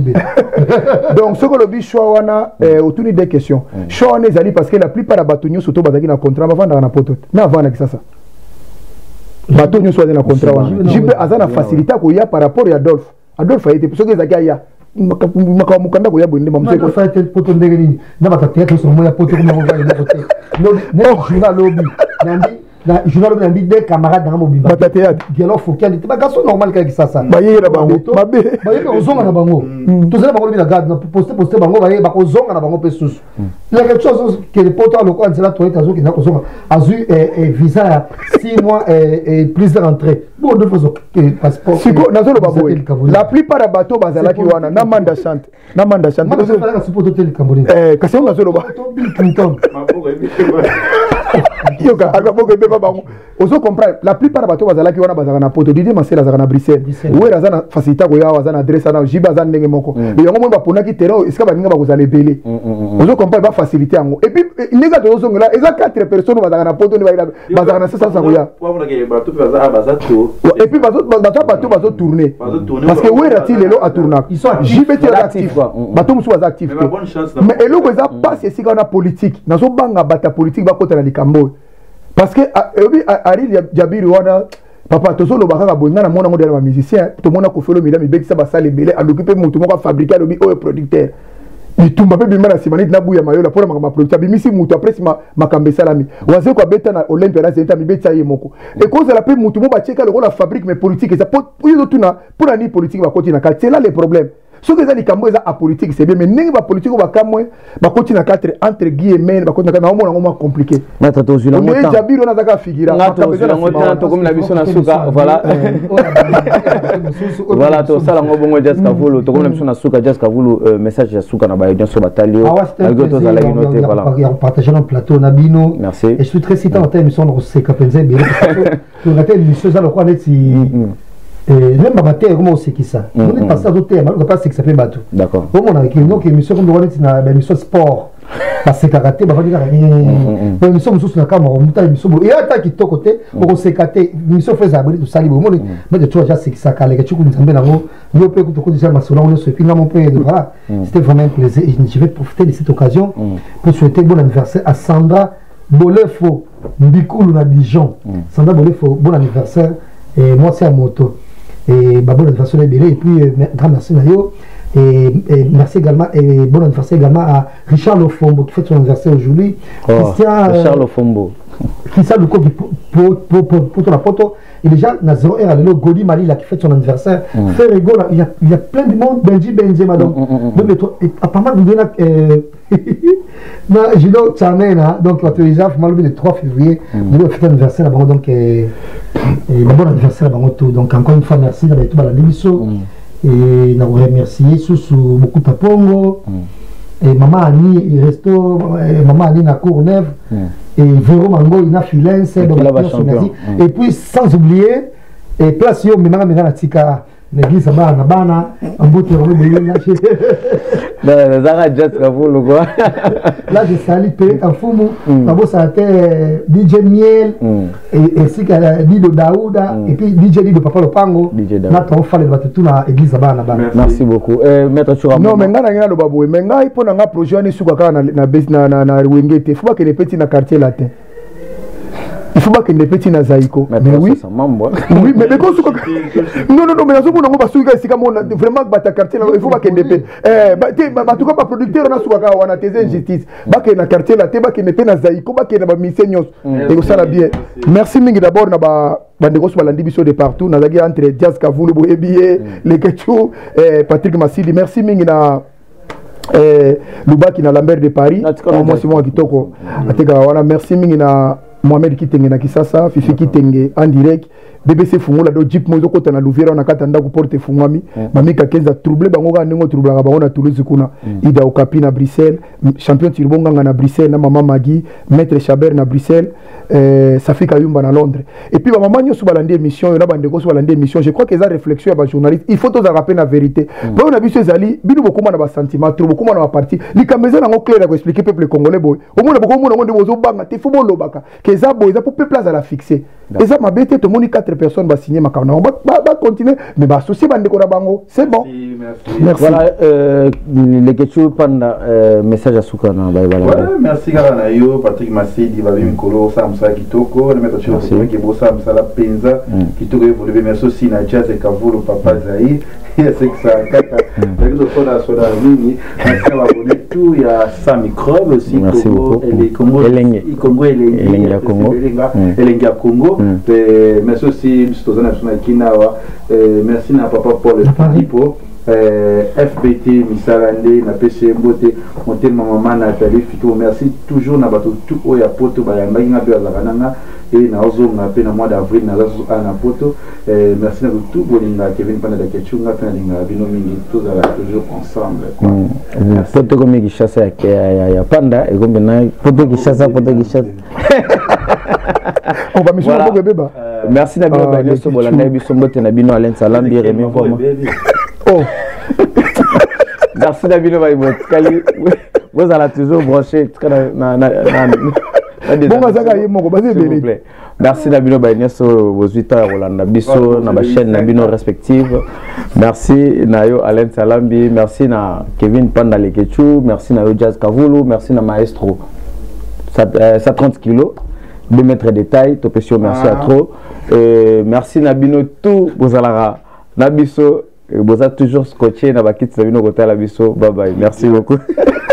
Speaker 2: donc ce que le but choix wana autour des questions. Choix on est allé parce que la plupart des bateaux nous surtout basés dans contrat avant dans la poteau. Na avant avec ça ça. Bateau nous soit dans le contrat wana. Jibe azana facilité ko ya par rapport à Adolphe. Adolphe a été parce que zaki ya makamukanda ko ya bonde mamse ko fa tel poteau ndenge nini. Na batatu ya so mo ya poteau ko mo va ile poteau. No no journal lobby. Nandi na journal lobby nandi des camarades dans mobile. Batatu ya dialogue faut qu'il y ait des garçons normal ka ça ça. Ba yera bango. Mabe. Ba yera ozonga na bango. Tozela bango na garde na poster poster bango ba yera ba kozonga na bango pe susu. Il y a quelque chose que les poteaux locaux en cela toilette azo qui na kozonga. Azu et visa six mois et plus de rentrée. Bon de façon que passeport. Siko na zo lo baboy. La plupart des bateaux bazala ki wana na manda chante. Na manda chante. Ma zo fala ka support hotel Cameroun. Eh kasi on na zo lo ba. Bill Clinton. Yo ka agabo ke beba bango. Ozo comprendre la plupart des bateaux bazala ki wana bazala na poto Didier Masela bazala na Bruxelles. Où est razana facilité ko ya wazana adresse na jiba zan ndenge moko. Et yango mo ba pona ki terrain est-ce que ba ninga ba kozala belé. Ozo comprendre ba facilité yango. Et puis ninga to zo ngela eza quatre personnes bazala na poto ni ba bazala na sasa sa ko ya. Et puis bateau bateau bateau bateau tourner. Parce que où est rati lelo a tourner. Ils sont J B T actifs. Bateau musu baza actifs. Mais eloko eza passe ici quand on a politique. Na zo banga bata politique ba kota na likambo. Parce que Ari Jabiri wana papa tozo lo baka bonga na mona ngo derrière ba musicien to mona ko felo midami bekisa ba sale belé a l'occuper mutu moko fabriquer lobi o producteur ni tumba pe bimana simani na buya mayola pour ma producteur bimisi mutu après ma makambe salami waze ko beta na Olympia na zenta mi beta ye moko et cause la pe mutu mo ba cheka lo la fabrique mais politique ça pour yo tuna pour la ni politique ba koti na ka c'est là le problème. Ce que les Cambo a politique c'est bien mais n'est pas politique va camouer va continuer à quatre entre guillemets va continuer à un moment compliqué.
Speaker 3: Maître Tozula
Speaker 1: on est Jabir on a d'accord figura.
Speaker 3: Comme la mission à Souka voilà. Voilà to sala ngobongo Jessica Vulu to comme la mission à Souka Jessica Vulu message à Souka na ba bien sur batalio. Algo to sala inote voilà. On partage un plateau na bino. Merci. Et je suis très citant en termes mission de C K P Z bien. Tu raté une mission ça le quoi net si même ma terre comment c'est qui ça on est passé à d'autres termes on va pas c'est que ça fait bateau d'accord au moins avec une autre émission comme on est dans l'émission sport parce que karaté bah on dit que l'émission nous sur la caméra on monte l'émission et attaque qui côté on s'est caté l'émission fait abonner tout ça libre moi mais de toi déjà c'est que ça calé que tu connais ça bien là nous peut que tu connais ça massola on se fait là mon père voilà c'était vraiment un plaisir et je vais profiter de cette occasion pour souhaiter bon anniversaire à Sandra Bolefo Mbikulu na Dijon Sandra Bolefo bon anniversaire et moi c'est à moto et bah bon anniversaire belé et puis grand merci Nayo
Speaker 2: Et, et merci également, et bon anniversaire également à Richard Lofombo qui fête son anniversaire aujourd'hui.
Speaker 3: Oh,
Speaker 2: Christian,
Speaker 3: Richard
Speaker 2: euh,
Speaker 3: Lofombo.
Speaker 2: Christian Luko pour la poto. Et déjà, na zéro heure, le Goli Mali là, qui fête son anniversaire. Mm. Frère Ego, il y, a, il y a plein de monde, Benji Benzema. Donc, mm, mm, donc mm. et apparemment, nous donnons. Gino Tchamena, donc l'autorisation, le trois février, nous avons fait anniversaire là-bas. Donc, et le bon anniversaire là-bas. Donc, encore une fois, merci d'avoir été dans la démission. Et nous remercier sous beaucoup de Pongo et maman Annie resto maman Annie na Courneuve et Véro Mango ina Fulens et puis sans oublier et place yo mimanga mingana tika l'église bana na bana ambote ro beyena chez
Speaker 3: là zara jet kavulu quoi
Speaker 2: là je salue pe kafumu nabo ça était D J Miel et ainsi que Dido Daouda et puis D J Dido Papa Lopango na ton fallait battre tout na église bana bana.
Speaker 3: Merci beaucoup. Euh maître Chura.
Speaker 1: Non mais ngana ngana lo babou mais ngai pona nga projet ni suka kana na na na na wengete faut pas que les petits na quartier latin. Il faut pas que les petits na zaiko. Mais oui. Oui, mais quand tu non non non mais nazo kuna ngoba suka sika mona vraiment bata quartier là il faut pas que les petits eh ba ba tout cas pas producteur na suka wana teze injustice. Ba que na quartier là te ba que nepe na zaiko ba que na ba misenyos. Et ça la bien. Merci mingi d'abord na ba bandeko so balandi biso de partout na zaki entre Diaz Kavulu Boyebié, les Ketchou, Patrick Massili. Merci mingi na eh Lubaki na Lambert de Paris. Moi c'est moi qui toko. Ateka wana merci mingi na Mohamed Kitenge na Kisasa, Fifi Kitenge en direct, B B C Fungo la do Jeep mozo kota na Louvera na katanda ku porte Fungwami, mamika kenza trouble bango ga nengo trouble ga bango na Toulouse kuna, Ida Okapi na Bruxelles, champion Tirbonga na Bruxelles na Mama Magui, Maître Chabert na Bruxelles, euh Safika Yumba na Londres. Et puis maman nyo subalande émission, yona bandeko subalande émission, je crois que ça réflexion ba journaliste, il faut tous rappeler la vérité. Ba on a vu ces ali, binu bokuma na ba sentiment, trop bokuma na ba parti, li kameza na ngo clair ko expliquer peuple congolais boy. Au moins bokuma na ngo de bozo banga, te fubo lobaka. Ça boy ça pour peu place à la fixer et ça m'a bêté tout le monde quatre personnes va signer ma carte on va va continuer mais va souci bande ko bango c'est bon
Speaker 3: merci merci voilà euh, les questions pendant message à Soukana bye bye
Speaker 4: ouais merci garana yo Patrick Massidi va bien kolo ça msa kitoko le mettre sur le qui bossa msa la penza kitoko évoluer merci aussi na Jazz et Kavulu papa Zaï c'est que ça kaka avec le soda soda mini ça va abonner tout il y a cent microbes aussi
Speaker 3: merci beaucoup
Speaker 4: et les Congo
Speaker 3: et
Speaker 4: Congo et les Congo et Congo merci aussi Stozana Kinawa merci na papa Paul Pipo F B T Misalande na P C Mbote monté maman Nathalie Fito merci toujours na bato tout oya poto ba yamba nga be azananga et na ozo nga pe na mois d'avril na zazo ana poto merci na tout bolinga Kevin Panda da Ketchunga pe na linga bino mingi tous ala toujours ensemble quoi
Speaker 3: poto comme qui chasse ya ya Panda et comme na poto qui chasse poto qui chasse
Speaker 1: on va me voilà. Bébé
Speaker 3: merci na bino ba nyoso bolanda biso mbote na bino Alain Salam bien remis vraiment oh merci na bino ba kali vous allez toujours brancher na na
Speaker 1: bon azaka yemo ko bazé belé
Speaker 3: merci na bino ba nyoso vos huit heures Rolanda biso na ba chaîne na bino respective merci na yo Alain Salambi merci na Kevin Panda Lekechou merci na yo Jazz Kavulu merci na Maestro ça ça trente kilos deux mètres de taille, Topesio, merci ah. à trop. Euh, merci Nabino, tout, vous allez Nabiso, vous êtes toujours scotché, Nabakit, Sabino, Bye bye, merci beaucoup.